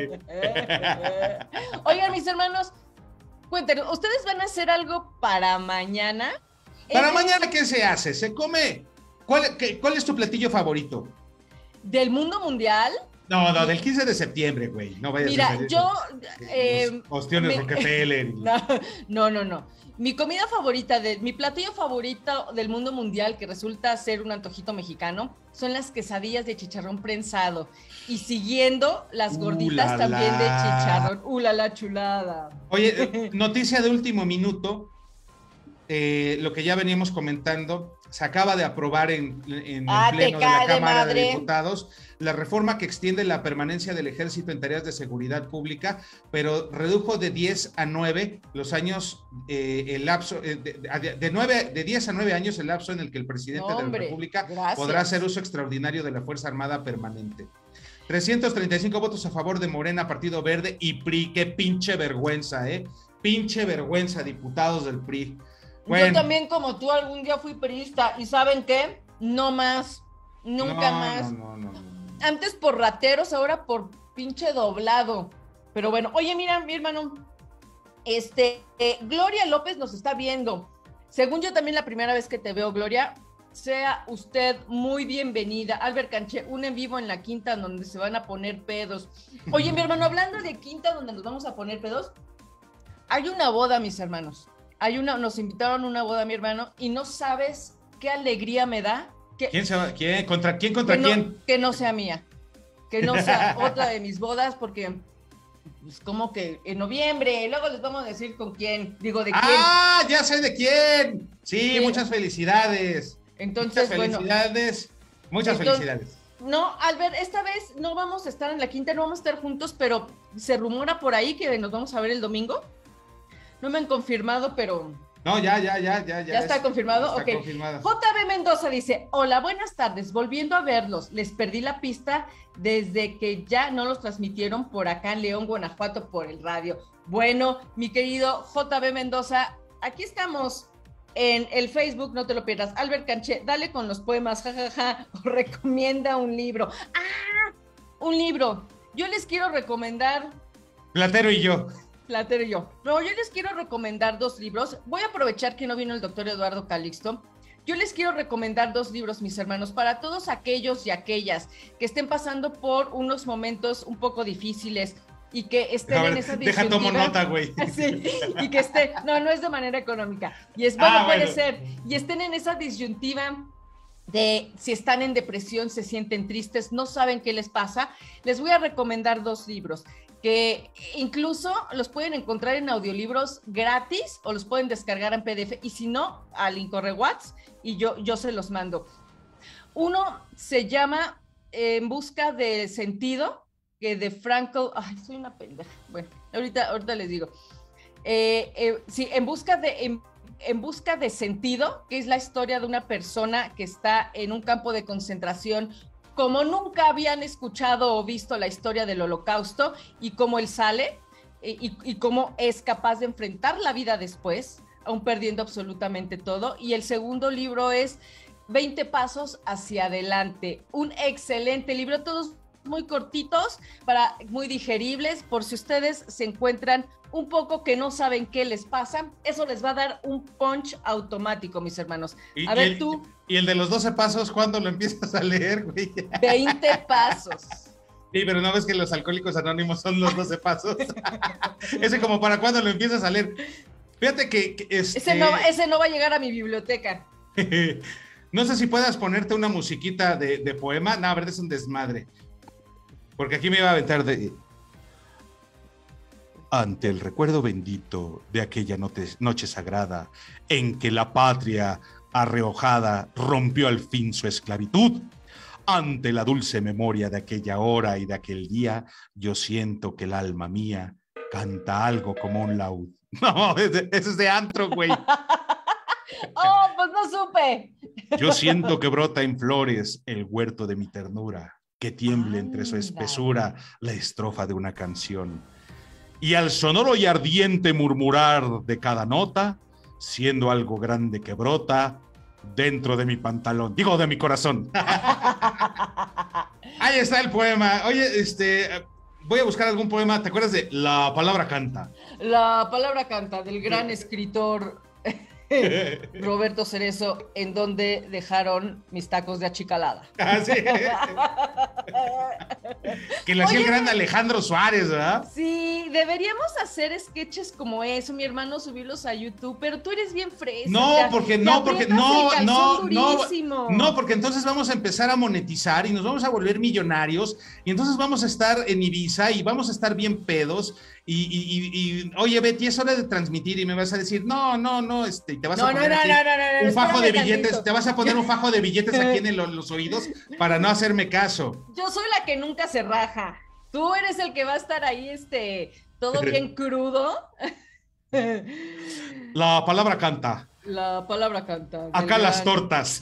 Oigan, mis hermanos, cuéntenos, ¿ustedes van a hacer algo para mañana? ¿Para mañana qué se hace? ¿Se come? ¿Cuál, qué, ¿Cuál es tu platillo favorito? ¿Del mundo mundial? No, no, del quince de septiembre, güey. No vayas Mira, a hacer yo... Eh, ostiones me... Rockefeller. No, no, no. Mi comida favorita, de, mi platillo favorito del mundo mundial, que resulta ser un antojito mexicano, son las quesadillas de chicharrón prensado. Y siguiendo las gorditas uh, también la. de chicharrón. ¡Uh, la, la chulada! Oye, noticia de último minuto. Eh, lo que ya veníamos comentando, se acaba de aprobar en, en ah, el pleno de la Cámara madre. de Diputados la reforma que extiende la permanencia del ejército en tareas de seguridad pública, pero redujo de diez a nueve los años, eh, el lapso, eh, de, de, de, nueve, de diez a nueve años el lapso en el que el presidente no, hombre, de la República gracias. podrá hacer uso extraordinario de la Fuerza Armada permanente. trescientos treinta y cinco votos a favor de Morena, Partido Verde y P R I. Qué pinche vergüenza, ¿eh? Pinche vergüenza, diputados del P R I. Bueno. Yo también, como tú, algún día fui priista, y ¿saben qué? No más, nunca no, más. No, no, no, no. Antes por rateros, ahora por pinche doblado. Pero bueno, oye, mira, mi hermano, este, eh, Gloria López nos está viendo. Según yo también la primera vez que te veo, Gloria, sea usted muy bienvenida. Albert Canché, un en vivo en la quinta donde se van a poner pedos. Oye, mi hermano, hablando de quinta donde nos vamos a poner pedos, hay una boda, mis hermanos. Hay una, nos invitaron a una boda, mi hermano, y no sabes qué alegría me da. Que, ¿Quién se va? ¿Quién? ¿Contra quién? ¿Contra que quién? No, que no sea mía. que no sea otra de mis bodas, porque pues como que en noviembre, luego les vamos a decir con quién, digo, de quién. ¡Ah, ya sé de quién! Sí, ¿Quién? Muchas felicidades. Entonces, muchas felicidades, bueno, muchas entonces, felicidades. No, Albert, esta vez no vamos a estar en la quinta, no vamos a estar juntos, pero se rumora por ahí que nos vamos a ver el domingo. No me han confirmado, pero... No, ya, ya, ya, ya. ¿Ya, ¿Ya está es, confirmado? Está ok. confirmado. J B Mendoza dice, hola, buenas tardes, volviendo a verlos, les perdí la pista desde que ya no los transmitieron por acá en León, Guanajuato, por el radio. Bueno, mi querido J B Mendoza, aquí estamos en el Facebook, no te lo pierdas. Albert Canché, dale con los poemas, jajaja, ja, ja, o recomienda un libro. ¡Ah! Un libro. Yo les quiero recomendar... Platero y yo. Platero y yo. No, yo les quiero recomendar dos libros. Voy a aprovechar que no vino el doctor Eduardo Calixto. Yo les quiero recomendar dos libros, mis hermanos, para todos aquellos y aquellas que estén pasando por unos momentos un poco difíciles y que estén ver, en esa disyuntiva. Deja tomo nota, güey. Sí, y que estén, no, no es de manera económica. Y es, bueno, ah, puede bueno. ser. Y estén en esa disyuntiva de si están en depresión, se sienten tristes, no saben qué les pasa. Les voy a recomendar dos libros que incluso los pueden encontrar en audiolibros gratis o los pueden descargar en P D F, y si no, al Incorrewatts, y yo, yo se los mando. Uno se llama En busca de sentido, que de Frankl, ay, soy una pendeja, bueno, ahorita, ahorita les digo. Eh, eh, sí, en busca de... En, en busca de sentido, que es la historia de una persona que está en un campo de concentración, como nunca habían escuchado o visto la historia del Holocausto, y cómo él sale y, y cómo es capaz de enfrentar la vida después, aún perdiendo absolutamente todo. Y el segundo libro es veinte pasos hacia adelante, un excelente libro, todos muy cortitos, para muy digeribles, por si ustedes se encuentran un poco que no saben qué les pasa, eso les va a dar un punch automático, mis hermanos. A y, ver, y el, tú. Y el de los doce pasos, ¿cuándo lo empiezas a leer, güey? veinte pasos. Sí, pero ¿no ves que los Alcohólicos Anónimos son los doce pasos? Ese como para cuándo lo empiezas a leer. Fíjate que... que este... ese, no, ese no va a llegar a mi biblioteca. No sé si puedas ponerte una musiquita de, de poema. No, a ver, es un desmadre. Porque aquí me iba a aventar de... Ante el recuerdo bendito de aquella noche, noche sagrada en que la patria arreojada rompió al fin su esclavitud, ante la dulce memoria de aquella hora y de aquel día, yo siento que el alma mía canta algo como un laúd. No, ese es de antro, güey. Oh, pues no supe. Yo siento que brota en flores el huerto de mi ternura, que tiemble entre su espesura la estrofa de una canción. Y al sonoro y ardiente murmurar de cada nota, siendo algo grande que brota dentro de mi pantalón, digo, de mi corazón. Ahí está el poema. Oye, este, voy a buscar algún poema. ¿Te acuerdas de La palabra canta? La palabra canta, del gran escritor Roberto Cerezo, en donde dejaron mis tacos de achicalada. Ah, sí. Que lo hacía el gran Alejandro Suárez, ¿verdad? Sí, deberíamos hacer sketches como eso, mi hermano, subirlos a YouTube, pero tú eres bien fresa. No, ya, porque no, porque no, no, no, durísimo. no, porque entonces vamos a empezar a monetizar y nos vamos a volver millonarios y entonces vamos a estar en Ibiza y vamos a estar bien pedos. Y, y, y, y, oye, Betty, es hora de transmitir y me vas a decir, no, no, no, este, te vas no, a poner no, aquí no, no, no, no, un fajo de billetes, tantito. te vas a poner un fajo de billetes aquí en el, los oídos para no hacerme caso. Yo soy la que nunca se raja. Tú eres el que va a estar ahí, este, todo bien crudo. La palabra canta. La palabra canta. Acá las gran... tortas.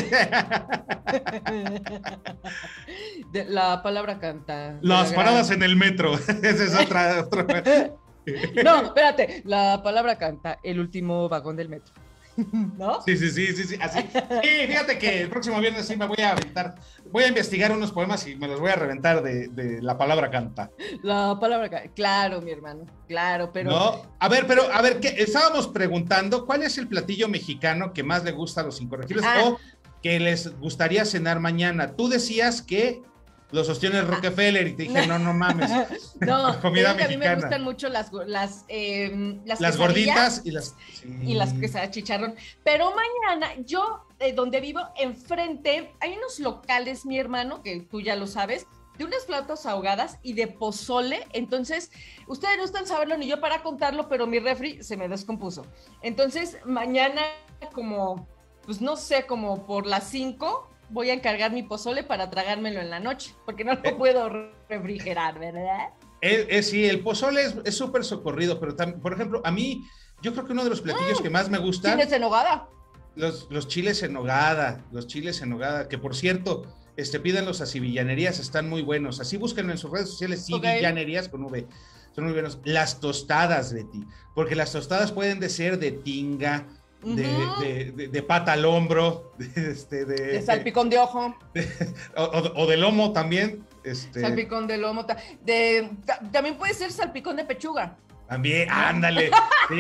De, la palabra canta. Las paradas gran... en el metro. Esa es otra, otra. No, espérate. La palabra canta, el último vagón del metro. ¿No? Sí, sí, sí, sí, sí, así. Sí, fíjate que el próximo viernes sí me voy a aventar, voy a investigar unos poemas y me los voy a reventar de, de la palabra canta. La palabra canta, claro, mi hermano, claro, pero... No, a ver, pero, a ver, ¿qué? Estábamos preguntando, ¿cuál es el platillo mexicano que más le gusta a los incorregibles ah. o que les gustaría cenar mañana? Tú decías que los ostiones Rockefeller y te dije, no, no mames. No, comida mexicana. A mí me gustan mucho las las eh, las, las gorditas y las sí. y las quesadillas chicharrón. Pero mañana yo eh, donde vivo enfrente hay unos locales, mi hermano, que tú ya lo sabes, de unas flautas ahogadas y de pozole. Entonces, ustedes no están saberlo ni yo para contarlo, pero mi refri se me descompuso. Entonces, mañana como, pues no sé, como por las cinco, voy a encargar mi pozole para tragármelo en la noche, porque no lo eh, puedo refrigerar, ¿verdad? Eh, eh, sí, el pozole es súper socorrido, pero también, por ejemplo, a mí, yo creo que uno de los platillos mm, que más me gustan... Chiles en nogada. Los, los chiles en nogada, los chiles en nogada, que por cierto, este, pídanlos a Civillanerías, están muy buenos. Así búsquenlo en sus redes sociales, Civillanerías con V. Son muy buenos. Las tostadas, Betty, porque las tostadas pueden de ser de tinga, de, uh-huh. de, de, de pata al hombro, de, este, de, de salpicón de ojo. De, o, o, o de lomo también. Este... Salpicón de lomo. De, también puede ser salpicón de pechuga. También, ándale. Sí.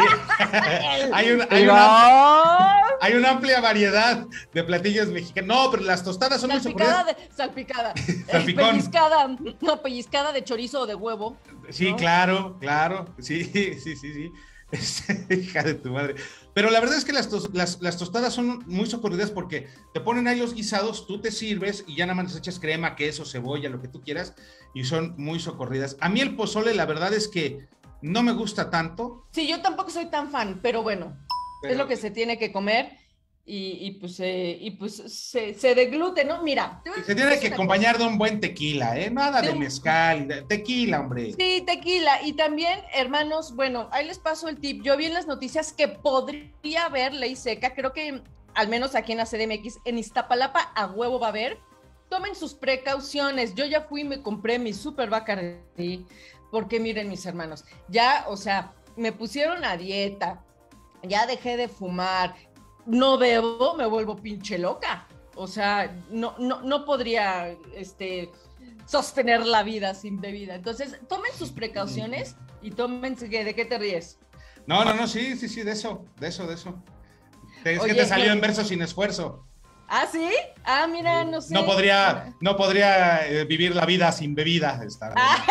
hay, una, hay, una, hay una amplia variedad de platillos mexicanos. No, pero las tostadas son salpicada muy de, Salpicada. Salpicón. Pellizcada. No, pellizcada de chorizo o de huevo. Sí, ¿no? claro, claro. Sí, sí, sí, sí. Hija de tu madre. Pero la verdad es que las, tos, las, las tostadas son muy socorridas porque te ponen ahí los guisados, tú te sirves y ya nada más les echas crema, queso, cebolla, lo que tú quieras, y son muy socorridas. A mí el pozole, la verdad es que no me gusta tanto. Sí, yo tampoco soy tan fan, pero bueno, pero... es lo que se tiene que comer y, y pues, eh, y pues se, se deglute, ¿no? Mira. Se tiene que acompañar cosa. de un buen tequila, ¿eh? Nada de, de mezcal, de tequila, hombre. Sí, tequila. Y también, hermanos, bueno, ahí les paso el tip. Yo vi en las noticias que podría haber ley seca, creo que al menos aquí en la C D M X, en Iztapalapa a huevo va a haber. Tomen sus precauciones. Yo ya fui y me compré mi Super Bacardí. Porque miren, mis hermanos, ya, o sea, me pusieron a dieta, ya dejé de fumar, no bebo, me vuelvo pinche loca. O sea, no, no, no podría este, sostener la vida sin bebida. Entonces, tomen sus precauciones y tomen, ¿de qué te ríes? No, no, no, sí, sí, sí, de eso, de eso, de eso. Es Oye, que te salió en verso sin esfuerzo. ¿Ah, sí? Ah, mira, no sé. No podría, no podría eh, vivir la vida sin bebida. Esta, ah,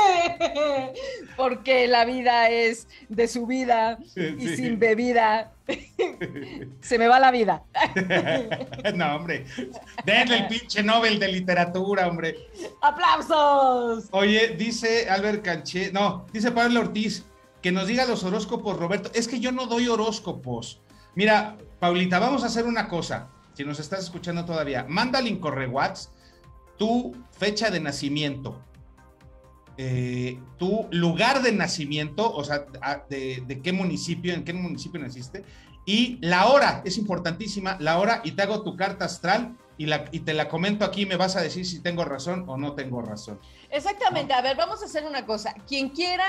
porque la vida es de su vida sí, y sí. sin bebida se me va la vida. No, hombre. Denle el pinche Nobel de literatura, hombre. ¡Aplausos! Oye, dice Albert Canché, no, dice Pablo Ortiz, que nos diga los horóscopos, Roberto. Es que yo no doy horóscopos. Mira, Paulita, vamos a hacer una cosa. Si nos estás escuchando todavía, manda al Incorrewats tu fecha de nacimiento, eh, tu lugar de nacimiento, o sea, de, de qué municipio, en qué municipio naciste, y la hora, es importantísima, la hora, y te hago tu carta astral y, la, y te la comento aquí, me vas a decir si tengo razón o no tengo razón. Exactamente, ¿no? A ver, vamos a hacer una cosa. Quien quiera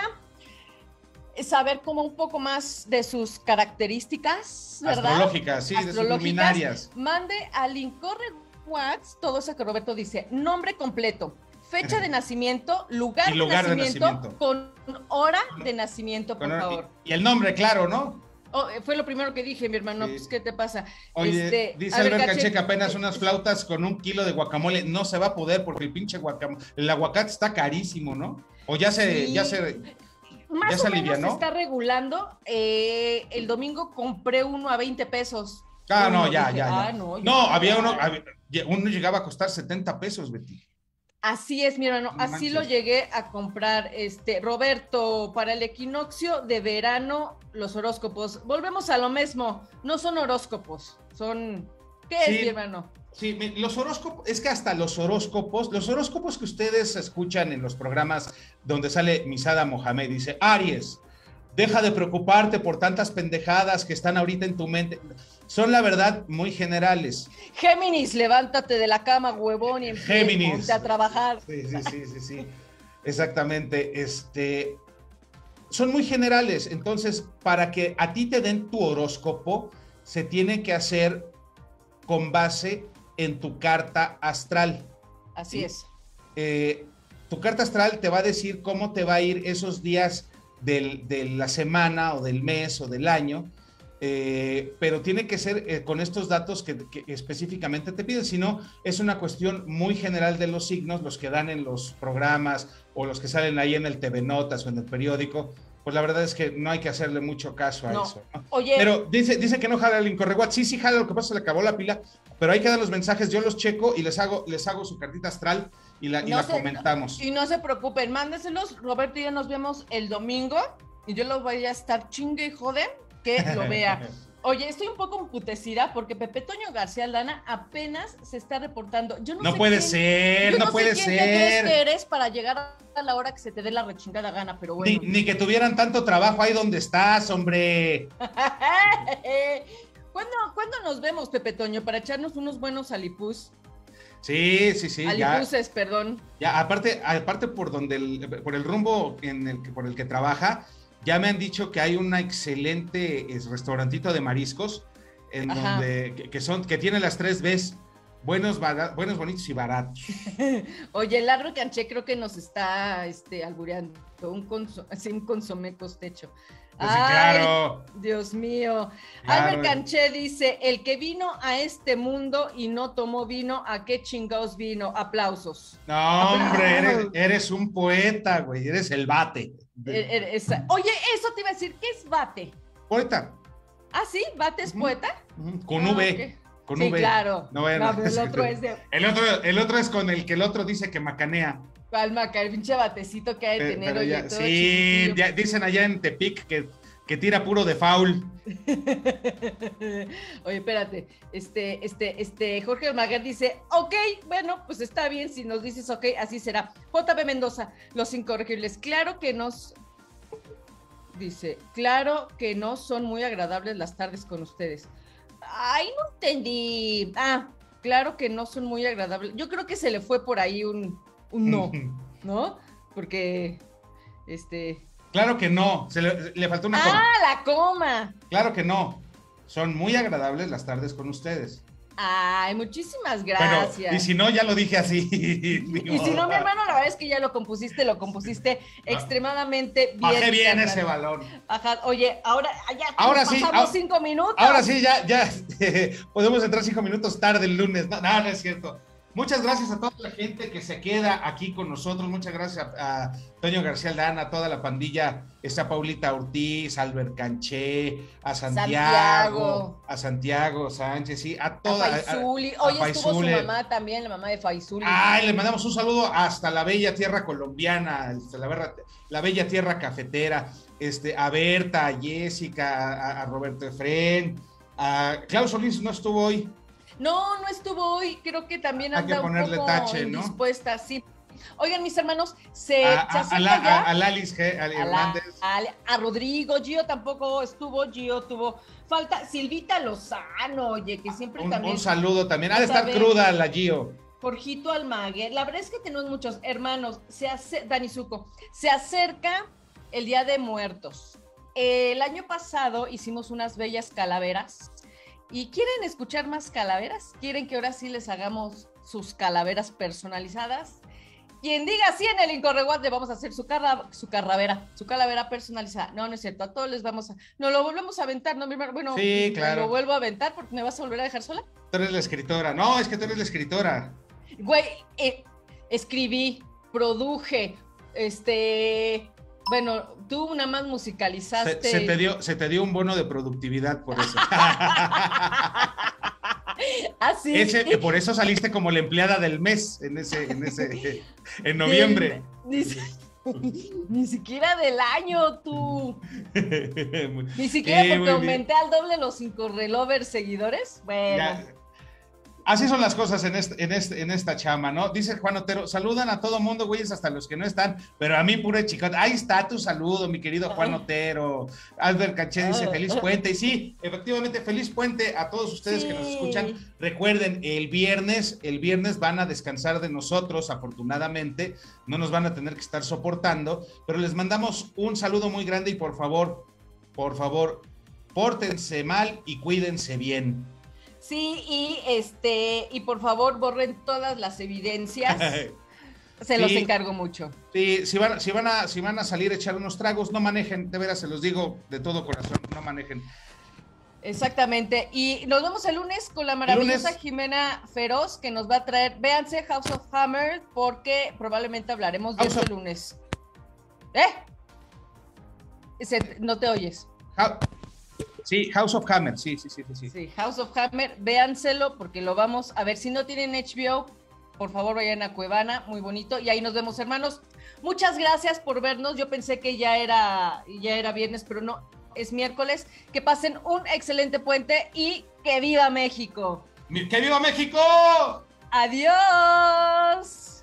saber como un poco más de sus características, ¿verdad? Astrológicas, sí, de sus luminarias. Mande al Incorrewats todo eso que Roberto dice, nombre completo, fecha de nacimiento, lugar, lugar de, nacimiento, de nacimiento, con hora de nacimiento, por con, favor. Y, y el nombre, claro, ¿no? Oh, fue lo primero que dije, mi hermano, sí. Pues, ¿qué te pasa? Oye, este, dice Albert Canché que apenas unas flautas con un kilo de guacamole, no se va a poder porque el pinche guacamole, el aguacate está carísimo, ¿no? O ya se, sí. ya se... Más o menos se está regulando. Eh, el domingo compré uno a veinte pesos. Ah, no, ya, dije, ya, ya. Ah, no, no había uno, había, uno llegaba a costar setenta pesos, Betty. Así es, mi hermano, no así manches. Lo llegué a comprar. Este, Roberto, para el equinoccio de verano, los horóscopos. Volvemos a lo mismo, no son horóscopos, son... ¿Qué sí. es, mi hermano? Sí, los horóscopos, es que hasta los horóscopos, los horóscopos que ustedes escuchan en los programas donde sale Misada Mohamed, dice, Aries, deja de preocuparte por tantas pendejadas que están ahorita en tu mente, son la verdad muy generales. Géminis, levántate de la cama, huevón, y empieza a trabajar. Sí, sí, sí, sí, sí, exactamente, este, son muy generales, entonces, para que a ti te den tu horóscopo, se tiene que hacer con base en tu carta astral. Así ¿sí? es. Eh, tu carta astral te va a decir cómo te va a ir esos días del, de la semana o del mes o del año, eh, pero tiene que ser eh, con estos datos que, que específicamente te piden, si no es una cuestión muy general de los signos, los que dan en los programas o los que salen ahí en el T V Notas o en el periódico. Pues la verdad es que no hay que hacerle mucho caso a no. eso, ¿no? Oye. Pero dice, dice que no jala el Incorrewats. Sí, sí jala, lo que pasa es que le acabó la pila, pero ahí quedan los mensajes, yo los checo y les hago, les hago su cartita astral y la, y No la se- comentamos. Y no se preocupen, mándeselos. Roberto y yo nos vemos el domingo y yo lo voy a estar chingue y jode que lo vea. Oye, estoy un poco emputecida porque Pepe Toño García Aldana apenas se está reportando. Yo no, No sé puede quién- ser, yo no sé puede quién te crees ser. que eres para llegar a la hora que se te dé la rechingada gana, pero Ni, bueno. ni que tuvieran tanto trabajo ahí donde estás, hombre. ¿Cuándo, ¿Cuándo nos vemos, Pepe Toño, para echarnos unos buenos alipus? Sí, sí, sí. Ya, Alipuses, perdón. ya, aparte, aparte por donde el, por el rumbo en el que, por el que trabaja, ya me han dicho que hay un excelente es, restaurantito de mariscos en Ajá. donde que, que son, que tiene las tres Bs, buenos, bara- buenos, bonitos y baratos. Oye, el Larro Canché creo que nos está este, albureando. Un, conso sí, un consomé costecho. Pues sí, Ay, claro. Dios mío. Claro. Albert Canché dice, el que vino a este mundo y no tomó vino, ¿a qué chingados vino? Aplausos. No, hombre, eres, eres un poeta, güey, eres el bate. Eh, eh, esa- Oye, eso te iba a decir, ¿qué es bate? Poeta. Ah, sí, bate es Ujú. poeta. Ujú, Con Ah, V. ok. Con Sí, V. claro. No, bueno, No, pero el otro es de El otro, el otro es con el que el otro dice que macanea. palma, que el pinche batecito que hay de Pe- tener, pero oye, ya- todo sí, chiquitillo. ya dicen allá en Tepic que, que tira puro de foul. Oye, espérate, este, este, este, Jorge Almaguer dice, ok, bueno, pues está bien, si nos dices ok, así será. J B Mendoza, los incorregibles, claro que nos, dice, claro que no son muy agradables las tardes con ustedes. Ay, no entendí. Ah, claro que no son muy agradables. Yo creo que se le fue por ahí un, un no, ¿no? Porque, este... Claro que no, se le, le faltó una coma. ¡Ah, la coma! Claro que no. Son muy agradables las tardes con ustedes. Ay, muchísimas Bueno, gracias. y si no, ya lo dije así. Y si no, mi hermano, la verdad es que ya lo compusiste, lo compusiste extremadamente bien. Bajé bien carnal. ese balón. Ajá, oye, ahora ya Ahora nos sí, pasamos ah- cinco minutos. Ahora sí, ya, ya podemos entrar cinco minutos tarde el lunes. No, no, no es cierto. Muchas gracias a toda la gente que se queda aquí con nosotros. Muchas gracias a, a Toño García Aldana, a toda la pandilla. Está Paulita Ortiz, Albert Canché, a Santiago, Santiago. a Santiago Sánchez, sí, a A toda. Faizuli. a- a Hoy estuvo su Faizuli. mamá también, la mamá de Faizuli. Ay, le mandamos un saludo hasta la bella tierra colombiana, este, la, berra- la bella tierra cafetera, este, a Berta, a Jessica, a, a Roberto Efrén, a Klaus Solís no estuvo hoy. No, no estuvo hoy, creo que también Hay que anda un ponerle poco tache, ¿no? indispuesta, sí. Oigan, mis hermanos, se, A, se a, acerca a, la- ya a- a Lalis G- a a, la- Hernández. a- a Rodrigo, Gio tampoco estuvo, Gio tuvo falta, Silvita Lozano, oye, que siempre Un, también, un saludo también. Ha de Vas a estar ver. cruda la Gio. Jorgito Almaguer, la verdad es que tenemos muchos hermanos, se hace, Dani Zuko, se acerca el Día de Muertos. El año pasado hicimos unas bellas calaveras. ¿Y quieren escuchar más calaveras? ¿Quieren que ahora sí les hagamos sus calaveras personalizadas? Quien diga sí en el Incorreguat le vamos a hacer su, carra, su carravera, su calavera personalizada. No, no es cierto, a todos les vamos a... No, lo volvemos a aventar, ¿no, mi hermano? Bueno, Sí, claro. lo vuelvo a aventar porque me vas a volver a dejar sola. Tú eres la escritora. No, es que tú eres la escritora. Güey, eh, escribí, produje, este... Bueno, tú nada más musicalizaste. Se, se te dio, se te dio un bono de productividad por eso. Ah, sí. Ese, eh, por eso saliste como la empleada del mes en ese, en ese, en noviembre. Ni, ni- ni siquiera del año, tú. Ni siquiera Sí, muy porque bien. aumenté al doble los cinco relovers seguidores. Bueno. Ya. Así son las cosas en, este, en, este, en esta chama, ¿no? Dice Juan Otero, saludan a todo mundo, güeyes, hasta los que no están, pero a mí pura chicota. Ahí está tu saludo, mi querido Juan Otero. Albert Caché dice, feliz puente. Y sí, efectivamente, feliz puente a todos ustedes Sí. que nos escuchan. Recuerden, el viernes, el viernes van a descansar de nosotros, afortunadamente, no nos van a tener que estar soportando, pero les mandamos un saludo muy grande y por favor, por favor, pórtense mal y cuídense bien. Sí, y este, y por favor borren todas las evidencias. Se los Sí. encargo mucho. Sí, si van, si van a, si van a salir a echar unos tragos, no manejen, de veras se los digo de todo corazón, no manejen. Exactamente. Y nos vemos el lunes con la maravillosa lunes. Jimena Feroz, que nos va a traer, véanse House of Hammer, porque probablemente hablaremos de House eso of- el lunes. ¿Eh? Se- no te oyes. How- sí, House of Hammer, sí, sí, sí, sí. sí. Sí, House of Hammer, véanselo porque lo vamos a ver. Si no tienen H B O, por favor vayan a Cuevana, muy bonito, y ahí nos vemos, hermanos. Muchas gracias por vernos. Yo pensé que ya era, ya era viernes, pero no, es miércoles. Que pasen un excelente puente y que viva México. ¡Que viva México! Adiós.